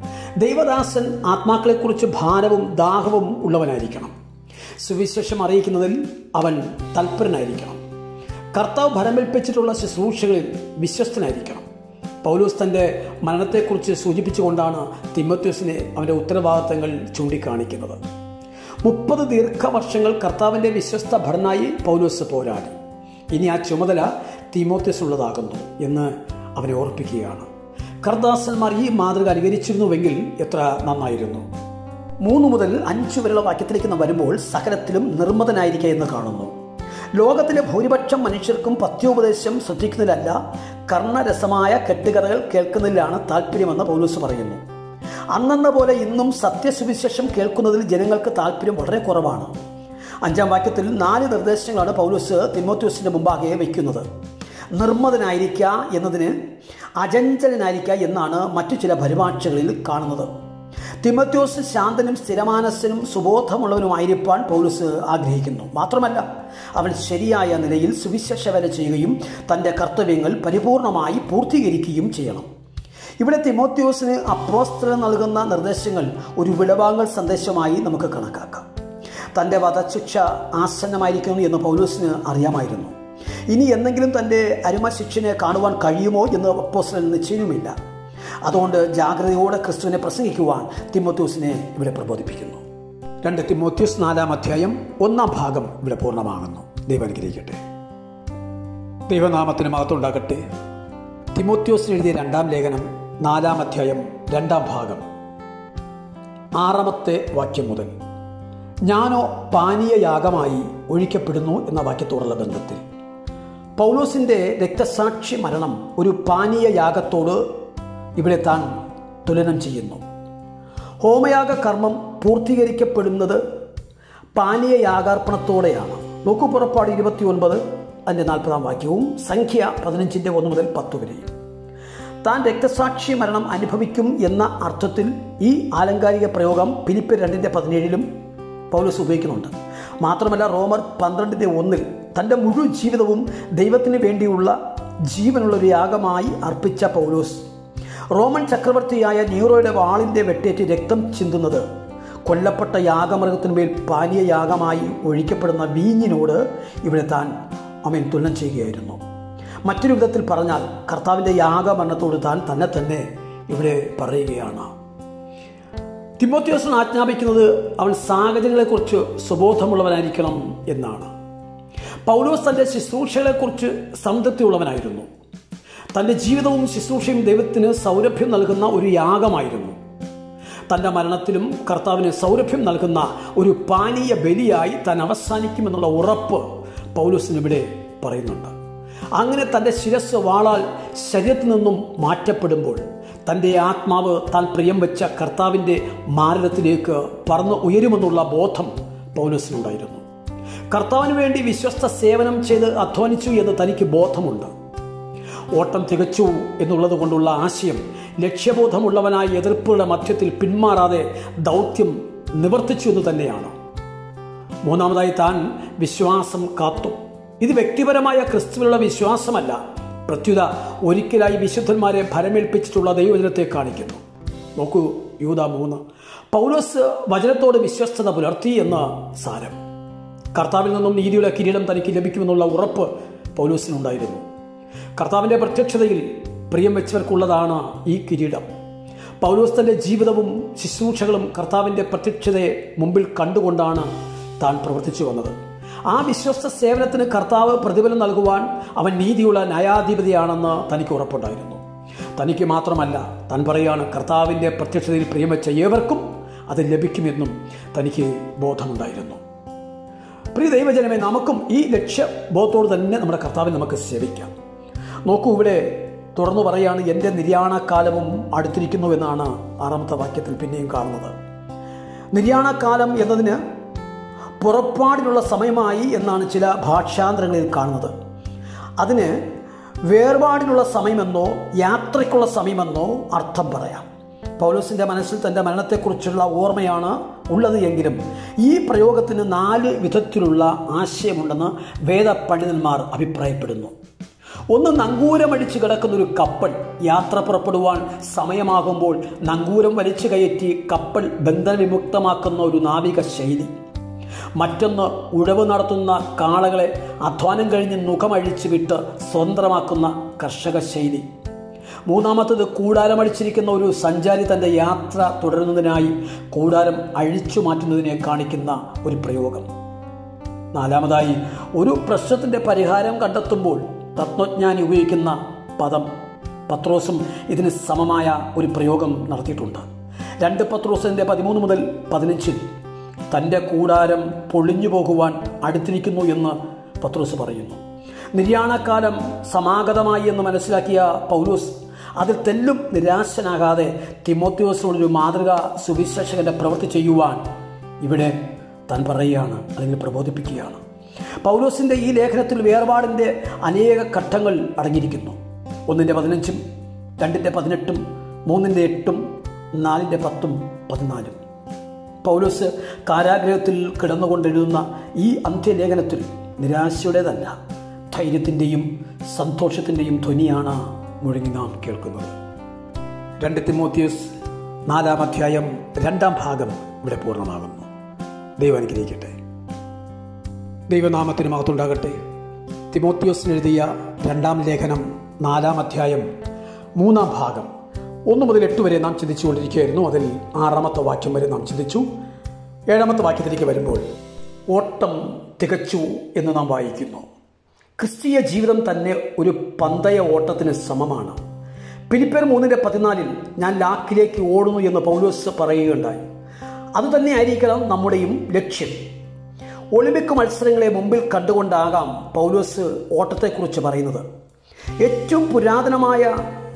S1: ദൈവദാസൻ ആത്മാക്കളെക്കുറിച്ച് ഭാരവും ദാഹവും ഉള്ളവനായിരിക്കണം. സുവിശേഷം അറിയിക്കുന്നതിൽ അവൻ തൽപരനായിരിക്കണം. കർത്താവ് ഭരമേൽപ്പിച്ചിട്ടുള്ള ശുശ്രൂഷകളിൽ വിശ്വസ്തനായിരിക്കണം. പൗലോസ് തൻ്റെ മരണത്തെക്കുറിച്ച് സൂചിപ്പിച്ചുകൊണ്ടാണ് തിമോത്തിയോസിനെ അവൻ്റെ ഉത്തരവാദിത്തങ്ങൾ ചൂണ്ടിക്കാണിക്കുന്നത്. മുപ്പത് ദീർഘവർഷങ്ങൾ കർത്താവിൻ്റെ വിശ്വസ്ത ഭടനായി പൗലോസ് പോരാടി. ഇനി ആ ചുമതല തിമോത്തിയോസ് ഉള്ളതാകുന്നു എന്ന് അവനെ ഓർപ്പിക്കുകയാണ്. കർദാസന്മാർ ഈ മാതൃക അനുകരിച്ചിരുന്നുവെങ്കിൽ എത്ര നന്നായിരുന്നു. മൂന്ന് മുതൽ അഞ്ച് വരെയുള്ള വാക്യത്തിലേക്ക് നാം വരുമ്പോൾ സകലത്തിലും നിർമ്മതനായിരിക്കുക എന്ന് കാണുന്നു. ലോകത്തിലെ ഭൂരിപക്ഷം മനുഷ്യർക്കും പത്യോപദേശം ശ്രദ്ധിക്കുന്നതിലല്ല, കർണരസമായ കെട്ടുകഥകൾ കേൾക്കുന്നതിലാണ് താല്പര്യമെന്ന് പൗലോസ് പറയുന്നു. അന്നെന്ന പോലെ ഇന്നും സത്യസുവിശേഷം കേൾക്കുന്നതിൽ ജനങ്ങൾക്ക് താല്പര്യം വളരെ കുറവാണ്. അഞ്ചാം വാക്യത്തിൽ നാല് നിർദ്ദേശങ്ങളാണ് പൗലോസ് തിമോത്തിയോസിന്റെ മുമ്പാകെ വയ്ക്കുന്നത്. നിർമ്മതനായിരിക്കുക എന്നതിന് അചഞ്ചലനായിരിക്കുക എന്നാണ് മറ്റു ചില പരിഭാഷകളിൽ കാണുന്നത്. തിമോത്തിയോസ് ശാന്തനും സ്ഥിരമാനസ്സനും സുബോധമുള്ളവനുമായിരിക്കാൻ പൗലോസ് ആഗ്രഹിക്കുന്നു. മാത്രമല്ല, അവൻ ശരിയായ നിലയിൽ സുവിശേഷ വേല ചെയ്യുകയും തൻ്റെ കർത്തവ്യങ്ങൾ പരിപൂർണമായി പൂർത്തീകരിക്കുകയും ചെയ്യണം. ഇവിടെ തിമോത്തിയോസിന് അപ്പോസ്തലൻ നൽകുന്ന നിർദ്ദേശങ്ങൾ ഒരു വിടവാങ്ങൽ സന്ദേശമായി നമുക്ക് കണക്കാക്കാം. തൻ്റെ വധശിക്ഷ ആസന്നമായിരിക്കുന്നു എന്ന് പൗലോസിന് അറിയാമായിരുന്നു. ഇനി എന്തെങ്കിലും തൻ്റെ അരുമശിക്ഷനെ കാണുവാൻ കഴിയുമോ എന്ന് അപ്പോസ്തലൻ നിശ്ചയവുമില്ല. അതുകൊണ്ട് ജാഗ്രതയോടെ ക്രിസ്തുവിനെ പ്രസംഗിക്കുവാൻ തിമോത്തിയോസിനെ ഇവിടെ പ്രബോധിപ്പിക്കുന്നു. രണ്ട് തിമോത്തിയോസ് നാലാം അധ്യായം ഒന്നാം ഭാഗം ഇവിടെ പൂർണ്ണമാകുന്നു. ദൈവം അനുഗ്രഹിക്കട്ടെ. ദൈവനാമത്തിന് മഹത്വം ഉണ്ടാകട്ടെ. തിമോത്തിയോസിന് എഴുതിയ രണ്ടാം ലേഖനം നാലാം അധ്യായം രണ്ടാം ഭാഗം ആറാമത്തെ വാക്യം മുതൽ. ഞാനോ പാനീയയാഗമായി ഒഴിക്കപ്പെടുന്നു എന്ന വാക്യത്തോടുള്ള ബന്ധത്തിൽ പൗലോസിൻ്റെ രക്തസാക്ഷി മരണം ഒരു പാനീയയാഗത്തോട് ഇവിടെ താൻ തുലനം ചെയ്യുന്നു. ഹോമയാഗ കർമ്മം പൂർത്തീകരിക്കപ്പെടുന്നത് പാനീയയാഗാർപ്പണത്തോടെയാണ്. നോക്കൂ, പുറപ്പാട് ഇരുപത്തി ഒൻപത് അതിൻ്റെ നാൽപ്പതാം വാക്യവും സംഖ്യ പതിനഞ്ചിൻ്റെ ഒന്ന് മുതൽ പത്ത് വരെയും. താൻ രക്തസാക്ഷി മരണം അനുഭവിക്കും എന്ന അർത്ഥത്തിൽ ഈ ആലങ്കാരിക പ്രയോഗം ഫിലിപ്പിയർ രണ്ടിൻ്റെ പതിനേഴിലും പൗലോസ് ഉപയോഗിക്കുന്നുണ്ട്. മാത്രമല്ല, റോമർ പന്ത്രണ്ടിൻ്റെ ഒന്നിൽ തൻ്റെ മുഴുവൻ ജീവിതവും ദൈവത്തിന് വേണ്ടിയുള്ള ജീവനുള്ള ഒരു യാഗമായി അർപ്പിച്ച പൗലോസ് റോമൻ ചക്രവർത്തിയായ നീറോയുടെ വാളിൻ്റെ വെട്ടേറ്റ് രക്തം ചിന്തുന്നത് കൊല്ലപ്പെട്ട യാഗമൃഗത്തിന്മേൽ പാനീയ യാഗമായി ഒഴിക്കപ്പെടുന്ന വീഞ്ഞിനോട് ഇവിടെ താൻ അവൻ തുലനം ചെയ്യുകയായിരുന്നു. മറ്റൊരു വിധത്തിൽ പറഞ്ഞാൽ കർത്താവിൻ്റെ യാഗമരണത്തോട് താൻ തന്നെ തന്നെ ഇവിടെ പറയുകയാണ്. തിമോത്തിയോസിന് ആജ്ഞാപിക്കുന്നത് അവൻ സാഹചര്യങ്ങളെക്കുറിച്ച് സുബോധമുള്ളവനായിരിക്കണം എന്നാണ്. പൗലോസ് തൻ്റെ ശുശ്രൂഷകളെക്കുറിച്ച് സംതൃപ്തിയുള്ളവനായിരുന്നു. തൻ്റെ ജീവിതവും ശുശ്രൂഷയും ദൈവത്തിന് സൗരഭ്യം നൽകുന്ന ഒരു യാഗമായിരുന്നു. തൻ്റെ മരണത്തിലും കർത്താവിന് സൗരഭ്യം നൽകുന്ന ഒരു പാനീയ ബലിയായി താൻ അവസാനിക്കുമെന്നുള്ള ഉറപ്പ് പൗലോസിനിവിടെ പറയുന്നുണ്ട്. അങ്ങനെ തൻ്റെ ശിരസ് വാളാൽ ശരീരത്തിൽ നിന്നും മാറ്റപ്പെടുമ്പോൾ തൻ്റെ ആത്മാവ് താൻ പ്രിയം വെച്ച കർത്താവിൻ്റെ മാരകത്തിലേക്ക് പറന്ന് ഉയരുമെന്നുള്ള ബോധം പൗലോസിനുണ്ടായിരുന്നു. കർത്താവിന് വേണ്ടി വിശ്വസ്ത സേവനം ചെയ്ത് അധ്വാനിച്ചു എന്ന് തനിക്ക് ബോധമുണ്ട്. ഓട്ടം തികച്ചു എന്നുള്ളത് കൊണ്ടുള്ള ആശയം ലക്ഷ്യബോധമുള്ളവനായ എതിർപ്പുകളുടെ മധ്യത്തിൽ പിന്മാറാതെ ദൗത്യം നിവർത്തിച്ചു എന്ന് തന്നെയാണ്. മൂന്നാമതായി താൻ വിശ്വാസം കാത്തു. ഇത് വ്യക്തിപരമായ ക്രിസ്തുവിലുള്ള വിശ്വാസമല്ല, പ്രത്യുത ഒരിക്കലായി വിശുദ്ധന്മാരെ ഭരമേൽപ്പിച്ചിട്ടുള്ള ദൈവവചനത്തെ കാണിക്കുന്നു. നോക്കൂ, യൂദ മൂന്ന്. പൗലോസ് വചനത്തോട് വിശ്വസ്തത പുലർത്തി എന്ന സാരം. കർത്താവിൽ നിന്നും നീതിയുടെ കിരീടം തനിക്ക് ലഭിക്കുമെന്നുള്ള ഉറപ്പ് പൗലോസിനുണ്ടായിരുന്നു. കർത്താവിൻ്റെ പ്രത്യക്ഷതയിൽ പ്രിയം വെച്ചവർക്കുള്ളതാണ് ഈ കിരീടം. പൗലോസ് തൻ്റെ ജീവിതവും ശുശ്രൂഷകളും കർത്താവിൻ്റെ പ്രത്യക്ഷതയെ മുമ്പിൽ കണ്ടുകൊണ്ടാണ് താൻ പ്രവർത്തിച്ചു വന്നത്. ആ വിശ്വസ്ത സേവനത്തിന് കർത്താവ് പ്രതിഫലം നൽകുവാൻ അവൻ നീതിയുള്ള ന്യായാധിപതിയാണെന്ന് തനിക്ക് ഉറപ്പുണ്ടായിരുന്നു. തനിക്ക് മാത്രമല്ല, താൻ പറയുകയാണ്, കർത്താവിൻ്റെ പ്രത്യക്ഷതയിൽ പ്രിയം വെച്ച ഏവർക്കും അത് ലഭിക്കുമെന്നും തനിക്ക് ബോധമുണ്ടായിരുന്നു. പ്രിയ ദൈവജനമേ, നമുക്കും ഈ ലക്ഷ്യബോധത്തോട് തന്നെ നമ്മുടെ കർത്താവിനെ നമുക്ക് സേവിക്കാം. നോക്കൂ, ഇവിടെ തുറന്നു പറയാണ്, എൻ്റെ നിര്യാണക്കാലവും അടുത്തിരിക്കുന്നു എന്നാണ് ആറാമത്തെ വാക്യത്തിൽ പിന്നെയും കാണുന്നത്. നിര്യാണക്കാലം എന്നതിന് പുറപ്പാടിനുള്ള സമയമായി എന്നാണ് ചില ഭാഷാന്തരങ്ങളിൽ കാണുന്നത്. അതിന് വേർപാടിനുള്ള സമയമെന്നോ യാത്രയ്ക്കുള്ള സമയമെന്നോ അർത്ഥം പറയാം. പൗലോസിൻ്റെ മനസ്സിൽ തൻ്റെ മരണത്തെക്കുറിച്ചുള്ള ഓർമ്മയാണ് ഉള്ളത് എങ്കിലും ഈ പ്രയോഗത്തിന് നാല് വിധത്തിലുള്ള ആശയമുണ്ടെന്ന് വേദപണ്ഡിതന്മാർ അഭിപ്രായപ്പെടുന്നു. ഒന്ന്, നങ്കൂരമടിച്ച് കിടക്കുന്നൊരു കപ്പൽ യാത്ര പുറപ്പെടുവാൻ സമയമാകുമ്പോൾ നങ്കൂരം വലിച്ചു കയറ്റി കപ്പൽ ബന്ധനവിമുക്തമാക്കുന്ന ഒരു നാവിക ശൈലി. മറ്റൊന്ന്, ഉഴവ് നടത്തുന്ന കാളകളെ അധ്വാനം കഴിഞ്ഞ് മുഖമഴിച്ചു വിട്ട് സ്വതന്ത്രമാക്കുന്ന കർഷക ശൈലി. മൂന്നാമത്തത്, കൂടാരമടിച്ചിരിക്കുന്ന ഒരു സഞ്ചാരി തൻ്റെ യാത്ര തുടരുന്നതിനായി കൂടാരം അഴിച്ചു മാറ്റുന്നതിനെ കാണിക്കുന്ന ഒരു പ്രയോഗം. നാലാമതായി, ഒരു പ്രശ്നത്തിൻ്റെ പരിഹാരം കണ്ടെത്തുമ്പോൾ തത്വജ്ഞാനി ഉപയോഗിക്കുന്ന പദം. പത്രോസും ഇതിന് സമമായ ഒരു പ്രയോഗം നടത്തിയിട്ടുണ്ട്. രണ്ട് പത്രോസിൻ്റെ പതിമൂന്ന് മുതൽ പതിനഞ്ചിൽ തൻ്റെ കൂടാരം പൊളിഞ്ഞു പോകുവാൻ അടുത്തിരിക്കുന്നു എന്ന് പത്രോസ് പറയുന്നു. നിര്യാണക്കാലം സമാഗതമായി എന്ന് മനസ്സിലാക്കിയ പൗലോസ് അതിൽ തെല്ലും നിരാശനാകാതെ തിമോത്തിയോസിനോടൊരു മാതൃക സുവിശേഷകന്റെ പ്രവൃത്തി ചെയ്യുവാൻ ഇവിടെ താൻ പറയുകയാണ്, അല്ലെങ്കിൽ പ്രബോധിപ്പിക്കുകയാണ്. പൗലോസിൻ്റെ ഈ ലേഖനത്തിൽ വേർപാടിൻ്റെ അനേക ഘട്ടങ്ങൾ അടങ്ങിയിരിക്കുന്നു. ഒന്നിൻ്റെ പതിനഞ്ചും രണ്ടിൻ്റെ പതിനെട്ടും മൂന്നിൻ്റെ എട്ടും നാലിൻ്റെ പത്തും പതിനാലും. പൗലോസ് കാരാഗ്രഹത്തിൽ കിടന്നുകൊണ്ടെഴുതുന്ന ഈ അന്ത്യലേഖനത്തിൽ നിരാശയുടേതല്ല, ധൈര്യത്തിൻ്റെയും സന്തോഷത്തിൻ്റെയും ധ്വനിയാണ് മുഴങ്ങി നാം കേൾക്കുന്നത്. രണ്ട് തിമോത്തിയോസ് നാലാം അധ്യായം രണ്ടാം ഭാഗം ഇവിടെ പൂർണ്ണമാകുന്നു. ദൈവം അനുഗ്രഹിക്കട്ടെ. ദൈവനാമത്തിന് മഹത്വമുണ്ടാകട്ടെ. തിമോത്തിയോസിന് എഴുതിയ രണ്ടാം ലേഖനം നാലാം അധ്യായം മൂന്നാം ഭാഗം ഒന്ന് മുതൽ എട്ട് വരെ നാം ചിന്തിച്ചുകൊണ്ടിരിക്കുകയായിരുന്നു. അതിൽ ആറാമത്തെ വാക്യം വരെ നാം ചിന്തിച്ചു. ഏഴാമത്തെ വാക്യത്തിലേക്ക് വരുമ്പോൾ ഓട്ടം തികച്ചു എന്ന് നാം വായിക്കുന്നു. ക്രിസ്തീയ ജീവിതം തന്നെ ഒരു പന്തയ ഓട്ടത്തിന് സമമാണ്. ഫിലിപ്പിയർ മൂന്നിൻ്റെ പതിനാലിൽ ഞാൻ ലാക്കിലേക്ക് ഓടുന്നു എന്ന് പൗലോസ് പറയുകയുണ്ടായി. അതുതന്നെ ആയിരിക്കണം നമ്മുടെയും ലക്ഷ്യം. ഒളിമ്പിക് മത്സരങ്ങളെ മുമ്പിൽ കണ്ടുകൊണ്ടാകാം പൗലോസ് ഓട്ടത്തെക്കുറിച്ച് പറയുന്നത്. ഏറ്റവും പുരാതനമായ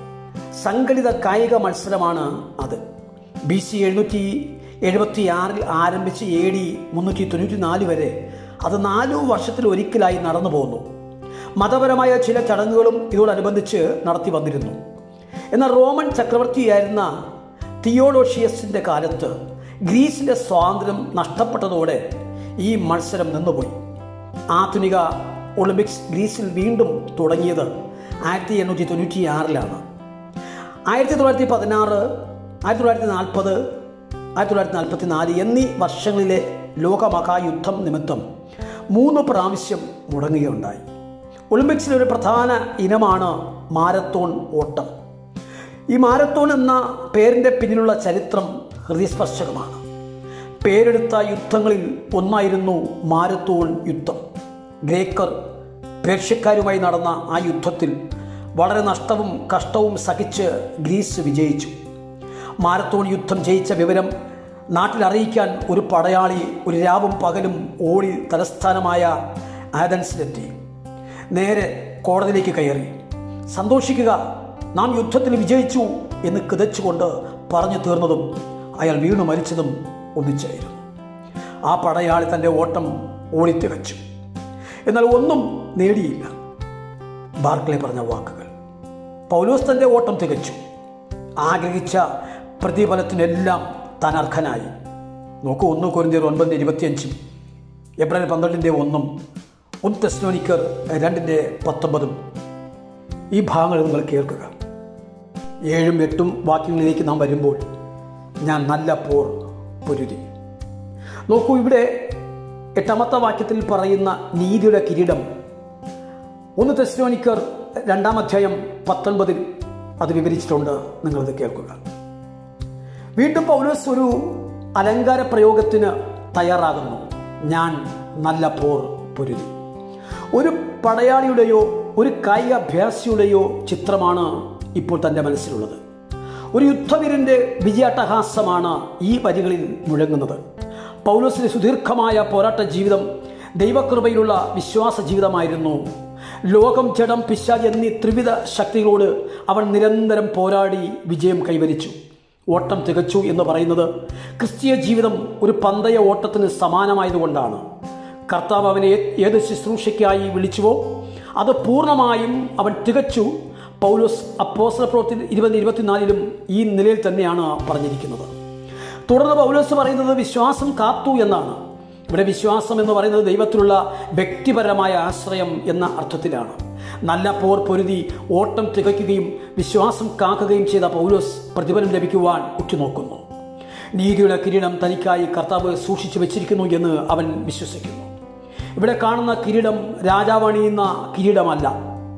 S1: സംഘടിത കായിക മത്സരമാണ് അത്. ബി സി എഴുന്നൂറ്റി എഴുപത്തി ആറിൽ ആരംഭിച്ച് എ ഡി മുന്നൂറ്റി തൊണ്ണൂറ്റി നാല് വരെ അത് നാലു വർഷത്തിൽ ഒരിക്കലായി നടന്നു പോകുന്നു. മതപരമായ ചില ചടങ്ങുകളും ഇതോടനുബന്ധിച്ച് നടത്തി വന്നിരുന്നു. എന്നാൽ റോമൻ ചക്രവർത്തിയായിരുന്ന തിയോഡോഷ്യസിൻ്റെ കാലത്ത് ഗ്രീസിൻ്റെ സ്വാതന്ത്ര്യം നഷ്ടപ്പെട്ടതോടെ ഈ മത്സരം നിന്നുപോയി. ആധുനിക ഒളിമ്പിക്സ് ഗ്രീസിൽ വീണ്ടും തുടങ്ങിയത് ആയിരത്തി എണ്ണൂറ്റി തൊണ്ണൂറ്റി ആറിലാണ്. ആയിരത്തി തൊള്ളായിരത്തി പതിനാറ് ആയിരത്തി തൊള്ളായിരത്തി നാൽപ്പത് ആയിരത്തി തൊള്ളായിരത്തി നാൽപ്പത്തി നാല് എന്നീ വർഷങ്ങളിലെ ലോകമഹായുദ്ധം നിമിത്തം മൂന്ന് പ്രാവശ്യം മുടങ്ങുകയുണ്ടായി. ഒളിമ്പിക്സിലെ ഒരു പ്രധാന ഇനമാണ് മാരത്തോൺ ഓട്ടം. ഈ മാരത്തോൺ എന്ന പേരിൻ്റെ പിന്നിലുള്ള ചരിത്രം ഹൃദയസ്പർശകമാണ്. പേരെടുത്ത യുദ്ധങ്ങളിൽ ഒന്നായിരുന്നു മാരത്തോൺ യുദ്ധം. ഗ്രേക്കർ പേർഷ്യക്കാരുമായി നടന്ന ആ യുദ്ധത്തിൽ വളരെ നഷ്ടവും കഷ്ടവും സഹിച്ച് ഗ്രീസ് വിജയിച്ചു. മാരത്തോൺ യുദ്ധം ജയിച്ച വിവരം നാട്ടിൽ അറിയിക്കാൻ ഒരു പടയാളി ഒരു രാവും പകലും ഓടി തലസ്ഥാനമായ ആഥൻസിലെത്തി. നേരെ കോടതിയിലേക്ക് കയറി. സന്തോഷിക്കുക, നാം യുദ്ധത്തിൽ വിജയിച്ചു എന്ന് കിതച്ചുകൊണ്ട് പറഞ്ഞു തീർന്നതും അയാൾ വീണു മരിച്ചതും ഒന്നിച്ചായിരുന്നു. ആ പടയാളി തൻ്റെ ഓട്ടം ഓടിത്തികച്ചു. എന്നാൽ ഒന്നും നേടിയില്ല. ബാർക്ലേ പറഞ്ഞ വാക്കുകൾ. പൗലോസ് തൻ്റെ ഓട്ടം തികച്ചു. ആഗ്രഹിച്ച പ്രതിഫലത്തിനെല്ലാം താൻ അർഹനായി. നോക്കൂ, ഒന്ന് കൊരിന്ത്യർ ഒൻപതിൻ്റെ ഇരുപത്തിയഞ്ചും എബ്രായർ പന്ത്രണ്ടിൻ്റെ ഒന്നും ഒന്ന് തെസ്സലോനിക്കർ രണ്ടിൻ്റെ പത്തൊമ്പതും ഈ ഭാഗങ്ങൾ നിങ്ങൾ കേൾക്കുക. ഏഴും എട്ടും വാക്യങ്ങളിലേക്ക് നാം വരുമ്പോൾ ഞാൻ നല്ല പോർ പൊരുതി. നോക്കൂ, ഇവിടെ എട്ടാമത്തെ വാക്യത്തിൽ പറയുന്ന നീതിയുടെ കിരീടം ഒന്ന് തെസ്സലോനിക്കർ രണ്ടാം അധ്യായം പത്തൊൻപതിൽ അത് വിവരിച്ചിട്ടുണ്ട്. നിങ്ങളത് കേൾക്കുക. വീണ്ടും പൗലോസ് ഒരു അലങ്കാര പ്രയോഗത്തിന് തയ്യാറാകുന്നു. ഞാൻ നല്ല പോർ പൊരുതി. ഒരു പടയാളിയുടെയോ ഒരു കായിക അഭ്യാസിയുടെയോ ചിത്രമാണ് ഇപ്പോൾ തൻ്റെ മനസ്സിലുള്ളത്. ഒരു യുദ്ധവീരൻ്റെ വിജയാട്ടഹാസമാണ് ഈ വരികളിൽ മുഴങ്ങുന്നത്. പൗലോസിന്റെ സുദീർഘമായ പോരാട്ട ജീവിതം ദൈവകൃപയിലുള്ള വിശ്വാസ ജീവിതമായിരുന്നു. ലോകം, ജഡം, പിശാച് എന്നീ ത്രിവിധ ശക്തികളോട് അവൻ നിരന്തരം പോരാടി വിജയം കൈവരിച്ചു. ഓട്ടം തികച്ചു എന്ന് പറയുന്നത് ക്രിസ്തീയ ജീവിതം ഒരു പന്തയ ഓട്ടത്തിന് സമാനമായതുകൊണ്ടാണ്. കർത്താവ് അവനെ ഏത് ശുശ്രൂഷയ്ക്കായി വിളിച്ചുവോ അത് പൂർണ്ണമായും അവൻ തികച്ചു. പൗലോസ് അപ്പോസ്തല പ്രവൃത്തി ഇരുപത് ഇരുപത്തിനാലിലും ഈ നിലയിൽ തന്നെയാണ് പറഞ്ഞിരിക്കുന്നത്. തുടർന്ന് പൗലോസ് പറയുന്നത് വിശ്വാസം കാത്തു എന്നാണ്. ഇവിടെ വിശ്വാസം എന്ന് പറയുന്നത് ദൈവത്തിലുള്ള വ്യക്തിപരമായ ആശ്രയം എന്ന അർത്ഥത്തിലാണ്. നല്ല പോർ പൊരുതി ഓട്ടം തികയ്ക്കുകയും വിശ്വാസം കാക്കുകയും ചെയ്ത പൗലോസ് പ്രതിഫലം ലഭിക്കുവാൻ ഉറ്റുനോക്കുന്നു. നീതിയുടെ കിരീടം തനിക്കായി കർത്താവ് സൂക്ഷിച്ചു വെച്ചിരിക്കുന്നു എന്ന് അവൻ വിശ്വസിക്കുന്നു. ഇവിടെ കാണുന്ന കിരീടം രാജാവണിയുന്ന കിരീടമല്ല,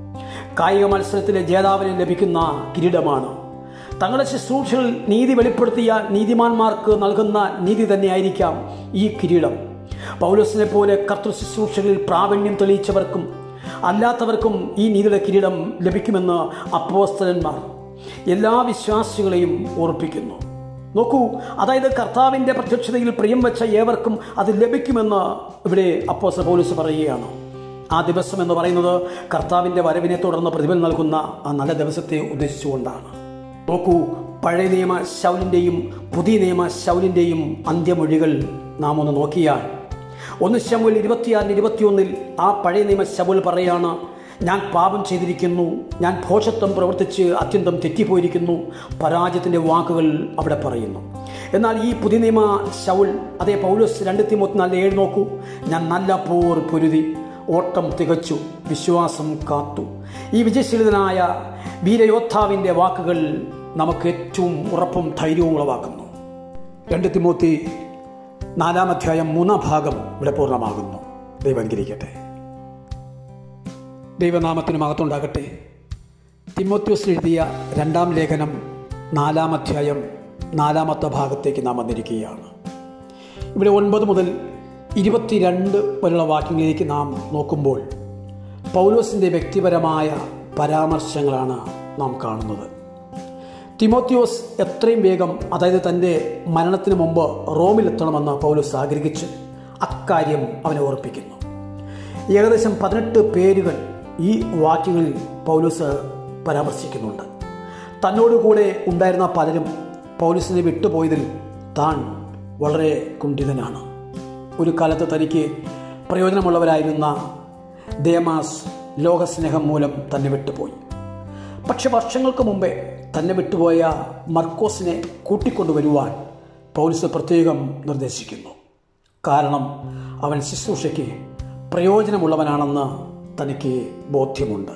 S1: കായിക മത്സരത്തിലെ ജേതാവിന് ലഭിക്കുന്ന കിരീടമാണ്. തങ്ങളുടെ ശുശ്രൂഷകളിൽ നീതി വെളിപ്പെടുത്തിയ നീതിമാന്മാർക്ക് നൽകുന്ന നീതി തന്നെയായിരിക്കാം ഈ കിരീടം. പൗലോസിനെ പോലെ കർത്തൃ ശുശ്രൂഷകളിൽ പ്രാവീണ്യം തെളിയിച്ചവർക്കും അല്ലാത്തവർക്കും ഈ നീതിയുടെ കിരീടം ലഭിക്കുമെന്ന് അപ്പോസ്തലന്മാർ എല്ലാ വിശ്വാസികളെയും ഓർപ്പിക്കുന്നു. നോക്കൂ, അതായത് കർത്താവിൻ്റെ പ്രത്യക്ഷതയിൽ പ്രിയം വെച്ച ഏവർക്കും അത് ലഭിക്കുമെന്ന് ഇവിടെ അപ്പോസ്തലൻ പൗലോസ് പറയുകയാണ്. ആ ദിവസം എന്ന് പറയുന്നത് കർത്താവിൻ്റെ വരവിനെ തുടർന്ന് പ്രതിഫലം നൽകുന്ന ആ നല്ല ദിവസത്തെ ഉദ്ദേശിച്ചുകൊണ്ടാണ്. നോക്കൂ, പഴയ നിയമ ശൗലിൻ്റെയും പുതിയ നിയമ ശൗലിൻ്റെയും അന്ത്യമൊഴികൾ നാം ഒന്ന് നോക്കിയാൽ ഒന്ന് ശമൂവേൽ ഇരുപത്തിയാറിന് ഇരുപത്തിയൊന്നിൽ ആ പഴയ നിയമ ശൗൽ പറയാണ്, ഞാൻ പാപം ചെയ്തിരിക്കുന്നു, ഞാൻ ഭോഷത്വം പ്രവർത്തിച്ച് അത്യന്തം തെറ്റിപ്പോയിരിക്കുന്നു. പരാജയത്തിൻ്റെ വാക്കുകൾ അവിടെ പറയുന്നു. എന്നാൽ ഈ പുതിയ നിയമ ശൗൽ അതേ പൗലോസ് രണ്ട് തിമോത്തി ഏഴ് നോക്കൂ, ഞാൻ നല്ല പോർ പൊരുതി, ഓട്ടം തികച്ചു, വിശ്വാസം കാത്തു. ഈ വിജയശീലിതനായ വീരയോദ്ധാവിൻ്റെ വാക്കുകൾ നമുക്ക് ഏറ്റവും ഉറപ്പും ധൈര്യവും ഉളവാക്കുന്നു. രണ്ട് തിമോത്തി നാലാം അധ്യായം മൂന്നാം ഭാഗം ഇവിടെ പൂർണ്ണമാകുന്നു. ദൈവം അനുഗ്രഹിക്കട്ടെ. ദൈവനാമത്തിന് മഹത്വമുണ്ടാകട്ടെ. തിമോത്തിയോസ് എഴുതിയ രണ്ടാം ലേഖനം നാലാം അധ്യായം നാലാമത്തെ ഭാഗത്തേക്ക് നാം വന്നിരിക്കുകയാണ്. ഇവിടെ ഒൻപത് മുതൽ ഇരുപത്തിരണ്ട് വരെയുള്ള വാക്യങ്ങളിലേക്ക് നാം നോക്കുമ്പോൾ പൗലോസിൻ്റെ വ്യക്തിപരമായ പരാമർശങ്ങളാണ് നാം കാണുന്നത്. തിമോത്തിയോസ് എത്രയും വേഗം, അതായത് തൻ്റെ മരണത്തിന് മുമ്പ് റോമിലെത്തണമെന്ന് പൗലോസ് ആഗ്രഹിച്ച് അക്കാര്യം അവനെ ഓർപ്പിക്കുന്നു. ഏകദേശം പതിനെട്ട് പേരുകൾ ഈ വാക്യങ്ങളിൽ പൗലോസ് പരാമർശിക്കുന്നുണ്ട്. തന്നോടുകൂടെ ഉണ്ടായിരുന്ന പലരും പൗലോസിനെ വിട്ടുപോയതിൽ താൻ വളരെ കുണ്ഠിതനാണ്. ഒരു കാലത്ത് തനിക്ക് പ്രയോജനമുള്ളവരായിരുന്ന ദേമാസ് ലോകസ്നേഹം മൂലം തന്നെ വിട്ടുപോയി. പക്ഷെ വർഷങ്ങൾക്ക് മുമ്പേ തന്നെ വിട്ടുപോയ മർക്കോസിനെ കൂട്ടിക്കൊണ്ടുവരുവാൻ പൗലോസ് പ്രത്യേകം നിർദ്ദേശിക്കുന്നു. കാരണം അവൻ ശുശ്രൂഷയ്ക്ക് പ്രയോജനമുള്ളവനാണെന്ന് തനിക്ക് ബോധ്യമുണ്ട്.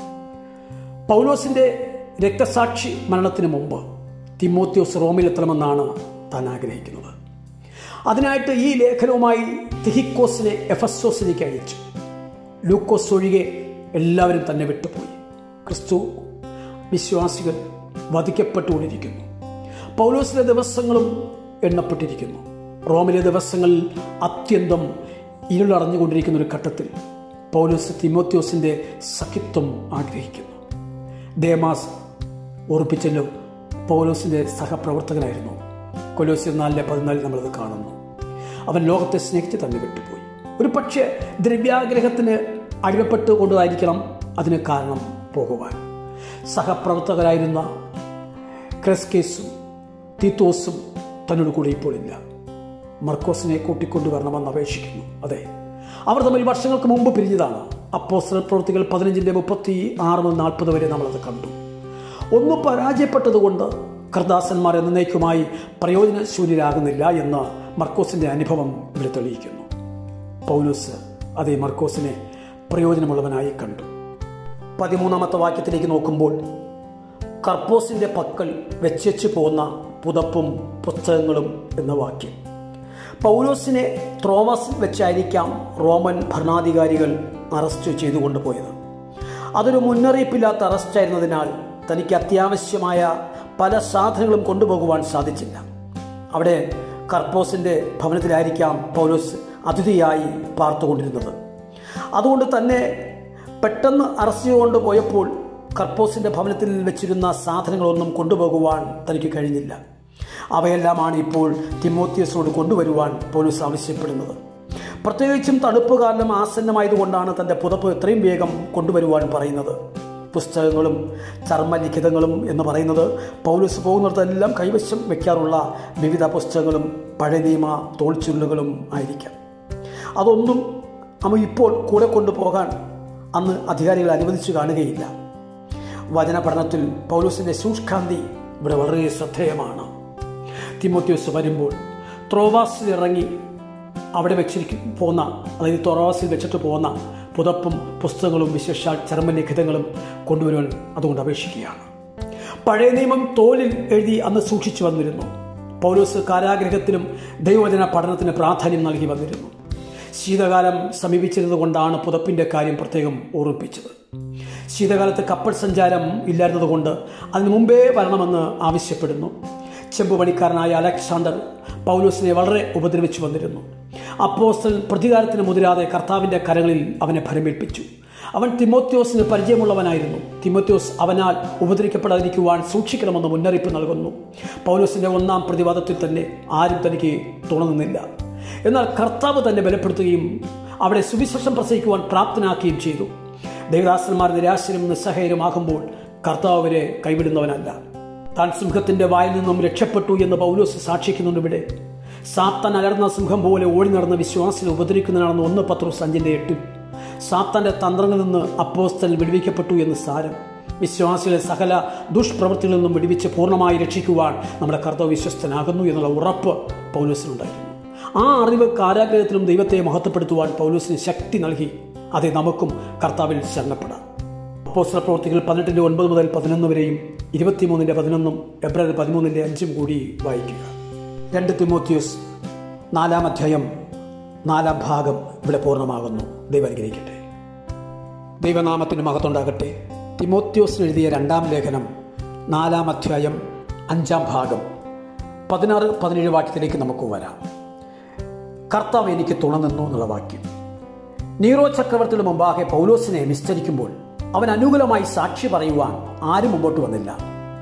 S1: പൗലോസിൻ്റെ രക്തസാക്ഷി മരണത്തിന് മുമ്പ് തിമോത്തിയോസ് റോമിലെത്തണമെന്നാണ് താൻ ആഗ്രഹിക്കുന്നത്. അതിനായിട്ട് ഈ ലേഖനവുമായി തിഹിക്കോസിനെ എഫെസോസിലേക്ക് അയച്ചു. ലൂക്കോസ് ഒഴികെ എല്ലാവരും തന്നെ വിട്ടുപോയി. ക്രിസ്തു വിശ്വാസികൾ വധിക്കപ്പെട്ടുകൊണ്ടിരിക്കുന്നു. പൗലോസിലെ ദിവസങ്ങളും എണ്ണപ്പെട്ടിരിക്കുന്നു. റോമിലെ ദിവസങ്ങളിൽ അത്യന്തം ഇരുളടഞ്ഞുകൊണ്ടിരിക്കുന്ന ഒരു ഘട്ടത്തിൽ പൗലോസ് തിമോത്തിയോസിൻ്റെ സഖിത്വം ആഗ്രഹിക്കുന്നു. ദേമാസ് ഓർപ്പിച്ചല്ലോ, പൗലോസിൻ്റെ സഹപ്രവർത്തകനായിരുന്നു. കൊലോസ്യർ നാലിലെ പതിനാലിൽ നമ്മളത് കാണുന്നു. അവൻ ലോകത്തെ സ്നേഹിച്ച് തന്നെ വിട്ടുപോയി. ഒരു പക്ഷേ ദ്രവ്യാഗ്രഹത്തിന് അടിമപ്പെട്ട് കൊണ്ടതായിരിക്കണം അതിന് കാരണം പോകുവാൻ. സഹപ്രവർത്തകരായിരുന്ന ക്രെസ്കേസും തീത്തോസും തന്നോട് കൂടെ ഇപ്പോൾ ഇല്ല. മർക്കോസിനെ കൂട്ടിക്കൊണ്ടുവരണമെന്ന് അപേക്ഷിക്കുന്നു. അതെ, അവർ തമ്മിൽ വർഷങ്ങൾക്ക് മുമ്പ് പിരിഞ്ഞതാണ്. അപ്പോസ്തല പ്രവൃത്തികൾ പതിനഞ്ചിൻ്റെ മുപ്പത്തി ആറ് മുതൽ നാൽപ്പത് വരെ നമ്മളത് കണ്ടു. ഒന്ന് പരാജയപ്പെട്ടതുകൊണ്ട് കർദാസന്മാർ എന്നേക്കുമായി പ്രയോജനശൂന്യരാകുന്നില്ല എന്ന് മർക്കോസിൻ്റെ അനുഭവം ഇവിടെ തെളിയിക്കുന്നു. പൗലോസ് അതേ മർക്കോസിനെ പ്രയോജനമുള്ളവനായി കണ്ടു. പതിമൂന്നാമത്തെ വാക്യത്തിലേക്ക് നോക്കുമ്പോൾ കർപ്പോസിൻ്റെ പക്കൽ വെച്ചു പോന്ന പുതപ്പും പുസ്തകങ്ങളും എന്ന വാക്യം. പൗലോസിനെ ത്രോവാസിൽ വെച്ചായിരിക്കാം റോമൻ ഭരണാധികാരികൾ അറസ്റ്റ് ചെയ്തു കൊണ്ടുപോയത്. അതൊരു മുന്നറിയിപ്പില്ലാത്ത അറസ്റ്റായിരുന്നതിനാൽ തനിക്ക് അത്യാവശ്യമായ പല സാധനങ്ങളും കൊണ്ടുപോകുവാൻ സാധിച്ചില്ല. അവിടെ കർപ്പോസിൻ്റെ ഭവനത്തിലായിരിക്കാം പൗലോസ് അതിഥിയായി പാർത്തുകൊണ്ടിരുന്നത്. അതുകൊണ്ട് തന്നെ പെട്ടെന്ന് അറസ്റ്റ് ചെയ്തുകൊണ്ട് പോയപ്പോൾ കർപ്പോസിൻ്റെ ഭവനത്തിൽ വെച്ചിരുന്ന സാധനങ്ങളൊന്നും കൊണ്ടുപോകുവാൻ തനിക്ക് കഴിഞ്ഞില്ല. അവയെല്ലാമാണ് ഇപ്പോൾ തിമോത്തിയോസിനോട് കൊണ്ടുവരുവാൻ പൗലോസ് ആവശ്യപ്പെടുന്നത്. പ്രത്യേകിച്ചും തണുപ്പ് കാലം ആസന്നമായതുകൊണ്ടാണ് തൻ്റെ പുതപ്പ് എത്രയും വേഗം കൊണ്ടുവരുവാൻ പറയുന്നത്. പുസ്തകങ്ങളും ചർമ്മലിഖിതങ്ങളും എന്ന് പറയുന്നത് പൗലോസ് പോകുന്നിടത്തെല്ലാം കൈവശം വയ്ക്കാറുള്ള വിവിധ പുസ്തകങ്ങളും പഴയ നിയമ തോൾച്ചുരുളുകളും ആയിരിക്കാം. അതൊന്നും അവ ഇപ്പോൾ കൂടെ കൊണ്ടുപോകാൻ അന്ന് അധികാരികൾ അനുവദിച്ചു കാണുകയില്ല. വചന പഠനത്തിൽ പൗലോസിൻ്റെ സൂക്ഷ്കാന്തി ഇവിടെ വളരെ ശ്രദ്ധേയമാണ്. തിമോത്തിയോസ് വരുമ്പോൾ ത്രോവാസിൽ ഇറങ്ങി അവിടെ വെച്ചിരിക്കും പോന്ന അതായത് ത്രോവാസിൽ വെച്ചിട്ട് പോകുന്ന പുതപ്പും പുസ്തകങ്ങളും വിശേഷാൽ ചർമ്മലിഖിതങ്ങളും കൊണ്ടുവരുവാൻ അതുകൊണ്ട് അപേക്ഷിക്കുകയാണ്. പഴയ നിയമം തോലിൽ എഴുതി അന്ന് സൂക്ഷിച്ചു വന്നിരുന്നു. പൗലോസ് കാരാഗ്രഹത്തിലും ദൈവവചന പഠനത്തിന് പ്രാധാന്യം നൽകി വന്നിരുന്നു. ശീതകാലം സമീപിച്ചിരുന്നത് കൊണ്ടാണ് പുതപ്പിൻ്റെ കാര്യം പ്രത്യേകം ഓർമ്മിപ്പിച്ചത്. ശീതകാലത്ത് കപ്പൽ സഞ്ചാരം ഇല്ലായിരുന്നത് കൊണ്ട് അതിനു മുമ്പേ വരണമെന്ന് ആവശ്യപ്പെടുന്നു. ചെമ്പുപണിക്കാരനായ അലക്സാണ്ടർ പൗലോസിനെ വളരെ ഉപദ്രവിച്ചു വന്നിരുന്നു. അപ്പോസ്തലൻ പ്രതികാരത്തിന് മുതിരാതെ കർത്താവിൻ്റെ കരങ്ങളിൽ അവനെ ഭരമേൽപ്പിച്ചു. അവൻ തിമോത്തിയോസിന് പരിചയമുള്ളവനായിരുന്നു. തിമോത്തിയോസ് അവനാൽ ഉപദ്രവിക്കപ്പെടാതിരിക്കുവാൻ സൂക്ഷിക്കണമെന്ന് മുന്നറിയിപ്പ് നൽകുന്നു. പൗലോസിൻ്റെ ഒന്നാം പ്രതിവാദത്തിൽ തന്നെ ആരും തനിക്ക് തുണനിന്നില്ല. എന്നാൽ കർത്താവ് തന്നെ ബലപ്പെടുത്തുകയും അവിടെ സുവിശേഷം പ്രസംഗിക്കുവാൻ പ്രാപ്തനാക്കുകയും ചെയ്തു. ദൈവദാസന്മാർ നിരാശരും നിസ്സഹായരുമാകുമ്പോൾ കർത്താവ് അവരെ കൈവിടുന്നവനല്ല. താൻ സിംഹത്തിൻ്റെ വായിൽ നിന്നും രക്ഷപ്പെട്ടു എന്ന് പൗലോസ് സാക്ഷിക്കുന്നുണ്ട്. ഇവിടെ സാത്താൻ അലർന്ന സിംഹം പോലെ ഓടി നടന്ന വിശ്വാസിനെ ഉപദ്രവിക്കുന്നതിനാണെന്ന് ഒന്ന് പത്രോസ് അഞ്ചിൻ്റെ എട്ടിൽ. സാത്താൻ്റെ തന്ത്രങ്ങളിൽ നിന്ന് അപ്പോസ്തലൻ വിടുവിക്കപ്പെട്ടു എന്ന് സാരം. വിശ്വാസികളെ സകല ദുഷ്പ്രവൃത്തികളിൽ നിന്നും വിടുവിച്ച് പൂർണ്ണമായി രക്ഷിക്കുവാൻ നമ്മുടെ കർത്താവ് വിശ്വസ്തനാകുന്നു എന്നുള്ള ഉറപ്പ് പൗലോസിനുണ്ടായിരുന്നു. ആ അറിവ് കാരാഗ്രഹത്തിലും ദൈവത്തെ മഹത്വപ്പെടുത്തുവാൻ പൗലോസിന് ശക്തി നൽകി. അതെ, നമുക്കും കർത്താവിൽ ശരണപ്പെടാം. അപ്പോസ്തല പ്രവൃത്തികൾ പതിനെട്ടിൻ്റെ ഒൻപത് മുതൽ പതിനൊന്ന് വരെയും ഇരുപത്തിമൂന്നിൻ്റെ പതിനൊന്നും എബ്രായർ പതിമൂന്നിൻ്റെ അഞ്ചും കൂടി വായിക്കുക. രണ്ട് തിമോത്തിയോസ് നാലാം അധ്യായം നാലാം ഭാഗം ഇവിടെ പൂർണ്ണമാകുന്നു. ദൈവം അനുഗ്രഹിക്കട്ടെ. ദൈവനാമത്തിന് മഹത്വമുണ്ടാകട്ടെ. തിമോത്തിയോസിന് എഴുതിയ രണ്ടാം ലേഖനം നാലാം അധ്യായം അഞ്ചാം ഭാഗം പതിനാറ് പതിനേഴ് വാക്യത്തിലേക്ക് നമുക്ക് വരാം. കർത്താവ് എനിക്ക് തുണ നിന്നു എന്നുള്ള വാക്യം. നീറോ ചക്രവർത്തിയുടെ മുമ്പാകെ പൗലോസിനെ വിസ്തരിക്കുമ്പോൾ അവൻ അനുകൂലമായി സാക്ഷി പറയുവാൻ ആരും മുമ്പോട്ട് വന്നില്ല.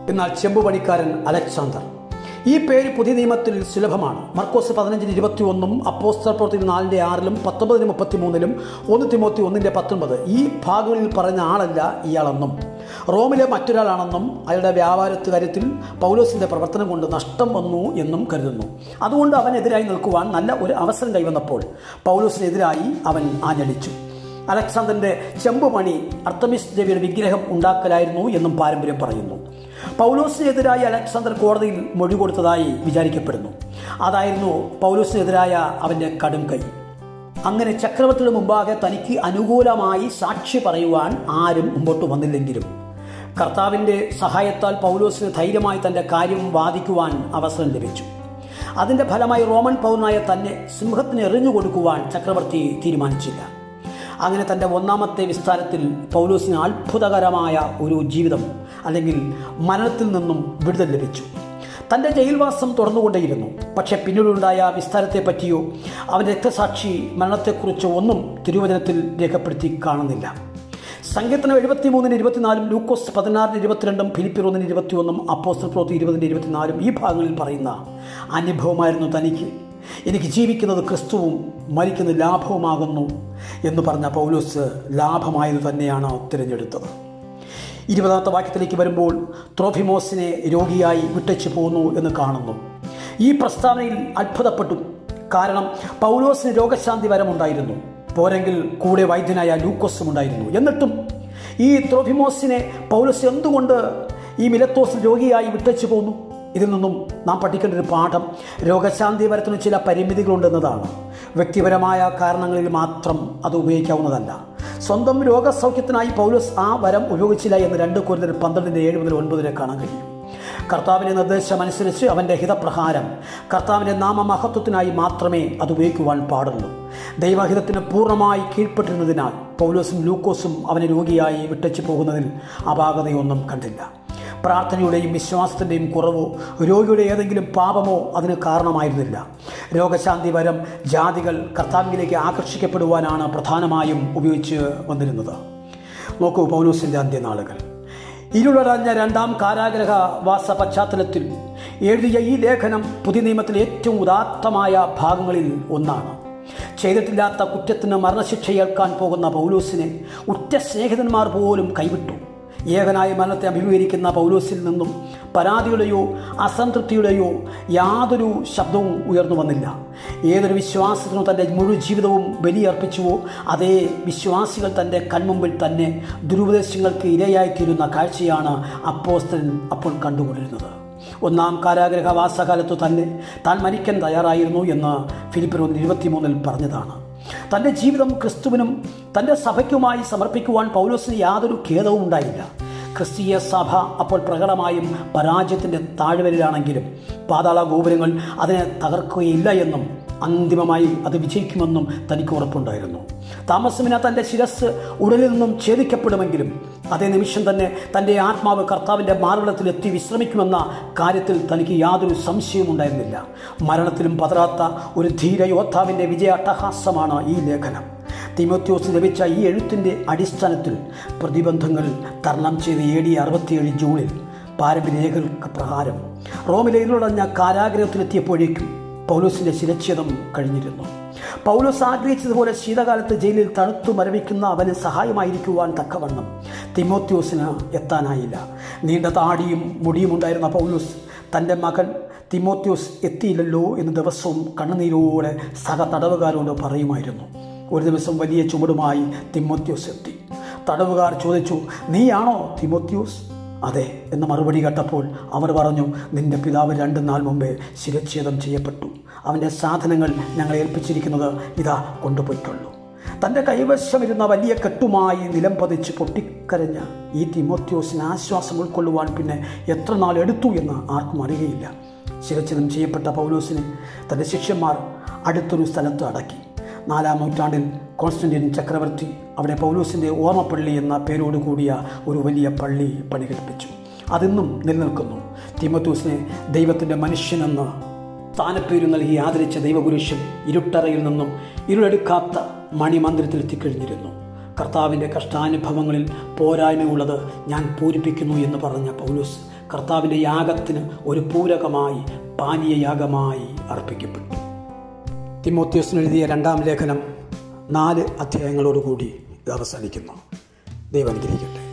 S1: എന്നാൽ ചെമ്പുപണിക്കാരൻ അലക്സാണ്ടർ. ഈ പേര് പുതിയ നിയമത്തിൽ സുലഭമാണ്. മർക്കോസ് പതിനഞ്ചിന് ഇരുപത്തി ഒന്നും അപ്പോസ്തല പ്രവൃത്തി നാലിൻ്റെ ആറിലും പത്തൊമ്പതിന് മുപ്പത്തി മൂന്നിലും ഒന്ന് തിമോത്തി ഒന്നിൻ്റെ പത്തൊൻപത് ഈ ഭാഗങ്ങളിൽ പറഞ്ഞ ആളല്ല ഇയാളെന്നും റോമിലെ മറ്റൊരാളാണെന്നും അയാളുടെ വ്യാപാരത്ത് കാര്യത്തിൽ പൗലോസിൻ്റെ പ്രവർത്തനം കൊണ്ട് നഷ്ടം വന്നു എന്നും കരുതുന്നു. അതുകൊണ്ട് അവനെതിരായി നിൽക്കുവാൻ നല്ല ഒരു അവസരം കൈവന്നപ്പോൾ പൗലോസിനെതിരായി അവൻ ആഞ്ഞടിച്ചു. അലക്സാണ്ടറിൻ്റെ ചെമ്പുപണി അർത്തമിസ് ദേവിയുടെ വിഗ്രഹം ഉണ്ടാക്കലായിരുന്നു എന്നും പാരമ്പര്യം പറയുന്നു. പൗലോസിനെതിരായി അലക്സാണ്ടർ കോടതിയിൽ മൊഴി കൊടുത്തതായി വിചാരിക്കപ്പെടുന്നു. അതായിരുന്നു പൗലോസിനെതിരായ അവൻ്റെ കടും കൈ. അങ്ങനെ ചക്രവർത്തിയുടെ മുമ്പാകെ തനിക്ക് അനുകൂലമായി സാക്ഷി പറയുവാൻ ആരും മുമ്പോട്ട് വന്നില്ലെങ്കിലും കർത്താവിൻ്റെ സഹായത്താൽ പൗലോസിന് ധൈര്യമായി തൻ്റെ കാര്യം വാദിക്കുവാൻ അവസരം ലഭിച്ചു. അതിൻ്റെ ഫലമായി റോമൻ പൗരനായ തന്നെ സിംഹത്തിന് എറിഞ്ഞു കൊടുക്കുവാൻ ചക്രവർത്തി തീരുമാനിച്ചില്ല. അങ്ങനെ തൻ്റെ ഒന്നാമത്തെ വിസ്താരത്തിൽ പൗലോസിന് അത്ഭുതകരമായ ഒരു ജീവിതം അല്ലെങ്കിൽ മരണത്തിൽ നിന്നും വിടുതൽ ലഭിച്ചു. തൻ്റെ ജയിൽവാസം തുടർന്നുകൊണ്ടേയിരുന്നു. പക്ഷേ പിന്നീടുണ്ടായ വിസ്താരത്തെ പറ്റിയോ അവൻ്റെ രക്തസാക്ഷി മരണത്തെക്കുറിച്ചോ ഒന്നും തിരുവചനത്തിൽ രേഖപ്പെടുത്തി കാണുന്നില്ല. സങ്കീർത്തനം എഴുപത്തി മൂന്നിന് ഇരുപത്തിനാലും ലൂക്കോസ് പതിനാറിന് ഇരുപത്തിരണ്ടും ഫിലിപ്പിയർ ഒന്നിന് ഇരുപത്തി ഒന്നും അപ്പോസ്തല പ്രവൃത്തി ഇരുപതിൻ്റെ ഇരുപത്തിനാലും ഈ ഭാഗങ്ങളിൽ പറയുന്ന അനുഭവമായിരുന്നു തനിക്ക്. എനിക്ക് ജീവിക്കുന്നത് ക്രിസ്തുവും മരിക്കുന്നത് ലാഭവുമാകുന്നു എന്ന് പറഞ്ഞ പൗലോസ് ലാഭമായത് തന്നെയാണ് തിരഞ്ഞെടുത്തത്. ഇരുപതാമത്തെ വാക്യത്തിലേക്ക് വരുമ്പോൾ ത്രോഫിമോസിനെ രോഗിയായി വിട്ടച്ചു പോന്നു എന്ന് കാണുന്നു. ഈ പ്രസ്താവനയിൽ അത്ഭുതപ്പെട്ടു. കാരണം പൗലോസിന് രോഗശാന്തി വരമുണ്ടായിരുന്നു. പോരെങ്കിൽ കൂടെ വൈദ്യനായ ലൂക്കോസും ഉണ്ടായിരുന്നു. എന്നിട്ടും ഈ ത്രോഫിമോസിനെ പൗലോസ് എന്തുകൊണ്ട് ഈ മിലത്തോസിൽ രോഗിയായി വിട്ടച്ചു പോന്നു? ഇതിൽ നിന്നും നാം പഠിക്കേണ്ട ഒരു പാഠം രോഗശാന്തി വരത്തിന് ചില പരിമിതികളുണ്ടെന്നതാണ്. വ്യക്തിപരമായ കാരണങ്ങളിൽ മാത്രം അത് ഉപയോഗിക്കാവുന്നതല്ല. സ്വന്തം രോഗസൗഖ്യത്തിനായി പൗലോസ് ആ വരം ഉപയോഗിച്ചില്ല എന്ന് രണ്ട് കൊരിന്ത്യർ പന്ത്രണ്ടിൻ്റെ ഏഴ് മുതൽ ഒൻപതിലെ കാണാൻ കഴിയും. കർത്താവിൻ്റെ നിർദ്ദേശമനുസരിച്ച് അവൻ്റെ ഹിതപ്രകാരം കർത്താവിൻ്റെ നാമമഹത്വത്തിനായി മാത്രമേ അത് ഉപയോഗിക്കുവാൻ പാടുള്ളൂ. ദൈവഹിതത്തിന് പൂർണ്ണമായി കീഴ്പ്പെട്ടിരുന്നതിനാൽ പൗലോസും ലൂക്കോസും അവനെ രോഗിയായി വിട്ടച്ചു പോകുന്നതിൽ അപാകതയൊന്നും കണ്ടില്ല. പ്രാർത്ഥനയുടെയും വിശ്വാസത്തിൻ്റെയും കുറവോ രോഗിയുടെ ഏതെങ്കിലും പാപമോ അതിന് കാരണമായിരുന്നില്ല. രോഗശാന്തി വരം ജാതികൾ കർത്താവിലേക്ക് ആകർഷിക്കപ്പെടുവാനാണ് പ്രധാനമായും ഉപയോഗിച്ച് വന്നിരുന്നത്. നോക്കൂ, പൗലോസിൻ്റെ അന്ത്യനാളുകൾ. ഇരുളടഞ്ഞ രണ്ടാം കാരാഗ്രഹവാസ പശ്ചാത്തലത്തിൽ എഴുതിയ ഈ ലേഖനം പുതിയ നിയമത്തിലെ ഏറ്റവും ഉദാത്തമായ ഭാഗങ്ങളിൽ ഒന്നാണ്. ചെയ്തിട്ടില്ലാത്ത കുറ്റത്തിന് മരണശിക്ഷ ഏൽക്കാൻ പോകുന്ന പൗലോസിനെ ഉറ്റ സ്നേഹിതന്മാർ പോലും കൈവിട്ടു. ഏകനായ മരണത്തെ അഭിമുഖീകരിക്കുന്ന പൗലോസിൽ നിന്നും പരാതിയുടെയോ അസംതൃപ്തിയുടെയോ യാതൊരു ശബ്ദവും ഉയർന്നു വന്നില്ല. ഏതൊരു വിശ്വാസത്തിനും തൻ്റെ മുഴു ജീവിതവും ബലിയർപ്പിച്ചുവോ അതേ വിശ്വാസികൾ തൻ്റെ കൺമുമ്പിൽ തന്നെ ദുരുപദേശങ്ങൾക്ക് ഇരയായിത്തീരുന്ന കാഴ്ചയാണ് അപ്പോസ്തലൻ അപ്പോൾ കണ്ടുകൊണ്ടിരുന്നത്. ഒന്നാം കാരാഗ്രഹവാസകാലത്തു തന്നെ താൻ മരിക്കാൻ തയ്യാറായിരുന്നു എന്ന് ഫിലിപ്പിയർ ഒന്ന് ഇരുപത്തി മൂന്നിൽ പറഞ്ഞതാണ്. തൻ്റെ ജീവിതം ക്രിസ്തുവിനും തൻ്റെ സഭയ്ക്കുമായി സമർപ്പിക്കുവാൻ പൗലോസിന് യാതൊരു ഖേദവും ഉണ്ടായില്ല. ക്രിസ്തീയ സഭ അപ്പോൾ പ്രകടമായും പരാജയത്തിൻ്റെ താഴ്വരയിലാണെങ്കിലും പാതാള ഗോപുരങ്ങൾ അതിനെ തകർക്കുകയില്ല എന്നും അന്തിമമായി അത് വിജയിക്കുമെന്നും തനിക്ക് ഉറപ്പുണ്ടായിരുന്നു. താമസമിന തൻ്റെ ശിരസ് ഉടലിൽ നിന്നും ഛേദിക്കപ്പെടുമെങ്കിലും അതേ നിമിഷം തന്നെ തൻ്റെ ആത്മാവ് കർത്താവിൻ്റെ മാർഗത്തിലെത്തി വിശ്രമിക്കുമെന്ന കാര്യത്തിൽ തനിക്ക് യാതൊരു സംശയവും ഉണ്ടായിരുന്നില്ല. മരണത്തിലും പതറാത്ത ഒരു ധീര യോദ്ധാവിൻ്റെ വിജയ അട്ടഹാസമാണ് ഈ ലേഖനം. തിമോത്തിയോസ് ലഭിച്ച ഈ എഴുത്തിൻ്റെ അടിസ്ഥാനത്തിൽ പ്രതിബന്ധങ്ങൾ തരണം ചെയ്ത് എ ഡി അറുപത്തിയേഴ് ജൂണിൽ പാരമ്പര്യരേഖകൾക്ക് പ്രകാരം റോമിലെ ഇരുളടഞ്ഞ കാരാഗ്രഹത്തിലെത്തിയപ്പോഴേക്കും പൗലോസിൻ്റെ ശിരച്ഛേദം കഴിഞ്ഞിരുന്നു. പൗലോസ് ആഗ്രഹിച്ചതുപോലെ ശീതകാലത്ത് ജയിലിൽ തണുത്തു മരവിക്കുന്ന അവന് സഹായമായിരിക്കുവാൻ തക്കവണ്ണം തിമോത്തിയോസിന് എത്താനായില്ല. നീണ്ട താടിയും മുടിയും ഉണ്ടായിരുന്ന പൗലോസ് തൻ്റെ മകൻ തിമോത്തിയോസ് എത്തിയില്ലല്ലോ എന്ന് ദിവസവും കണ്ണുനീരോടെ സഹ തടവുകാരോട് പറയുമായിരുന്നു. ഒരു ദിവസം വലിയ ചുമടുമായി തിമോത്തിയോസ് എത്തി. തടവുകാർ ചോദിച്ചു, നീയാണോ തിമോത്തിയോസ്? അതെ എന്ന മറുപടി കേട്ടപ്പോൾ അവർ പറഞ്ഞു, നിന്റെ പിതാവ് രണ്ടു നാൾ മുമ്പേ ശിരച്ഛേദം ചെയ്യപ്പെട്ടു. അവൻ്റെ സാധനങ്ങൾ ഞങ്ങളെ ഏൽപ്പിച്ചിരിക്കുന്നത് ഇതാ കൊണ്ടുപോയിട്ടുള്ളൂ. തൻ്റെ കൈവശമിരുന്ന വലിയ കെട്ടുമായി നിലം പതിച്ച് പൊട്ടിക്കരഞ്ഞ ഈ തിമോത്തിയോസിന് ആശ്വാസം ഉൾക്കൊള്ളുവാൻ പിന്നെ എത്ര നാൾ എടുത്തു എന്ന് ആർക്കും അറിയുകയില്ല. ശിരച്ഛേദം ചെയ്യപ്പെട്ട പൗലോസിനെ തൻ്റെ ശിഷ്യന്മാർ അടുത്തൊരു സ്ഥലത്ത് അടക്കി. നാലാം നൂറ്റാണ്ടിൽ കോൺസ്റ്റന്റീൻ ചക്രവർത്തി അവിടെ പൗലോസിൻ്റെ ഓർമ്മപ്പള്ളി എന്ന പേരോട് കൂടിയ ഒരു വലിയ പള്ളി പണികഴിപ്പിച്ചു. അതിന്നും നിലനിൽക്കുന്നു. തിമോത്തിയോസിനെ ദൈവത്തിൻ്റെ മനുഷ്യനെന്ന് സ്ഥാനപ്പേര് നൽകി ആദരിച്ച ദൈവപുരുഷൻ ഇരുട്ടറയിൽ നിന്നും ഇരുളെടുക്കാത്ത മണിമന്ദിരത്തിലെത്തിക്കഴിഞ്ഞിരുന്നു. കർത്താവിൻ്റെ കഷ്ടാനുഭവങ്ങളിൽ പോരായ്മയുള്ളത് ഞാൻ പൂരിപ്പിക്കുന്നു എന്ന് പറഞ്ഞ പൗലോസ് കർത്താവിൻ്റെ യാഗത്തിന് ഒരു പൂരകമായി പാനീയയാഗമായി അർപ്പിക്കപ്പെട്ടു. തിമോത്തിയോസിന് എഴുതിയ രണ്ടാം ലേഖനം നാല് അധ്യായങ്ങളോടുകൂടി ഇത് അവസാനിക്കുന്നു. ദൈവം അനുഗ്രഹിക്കട്ടെ.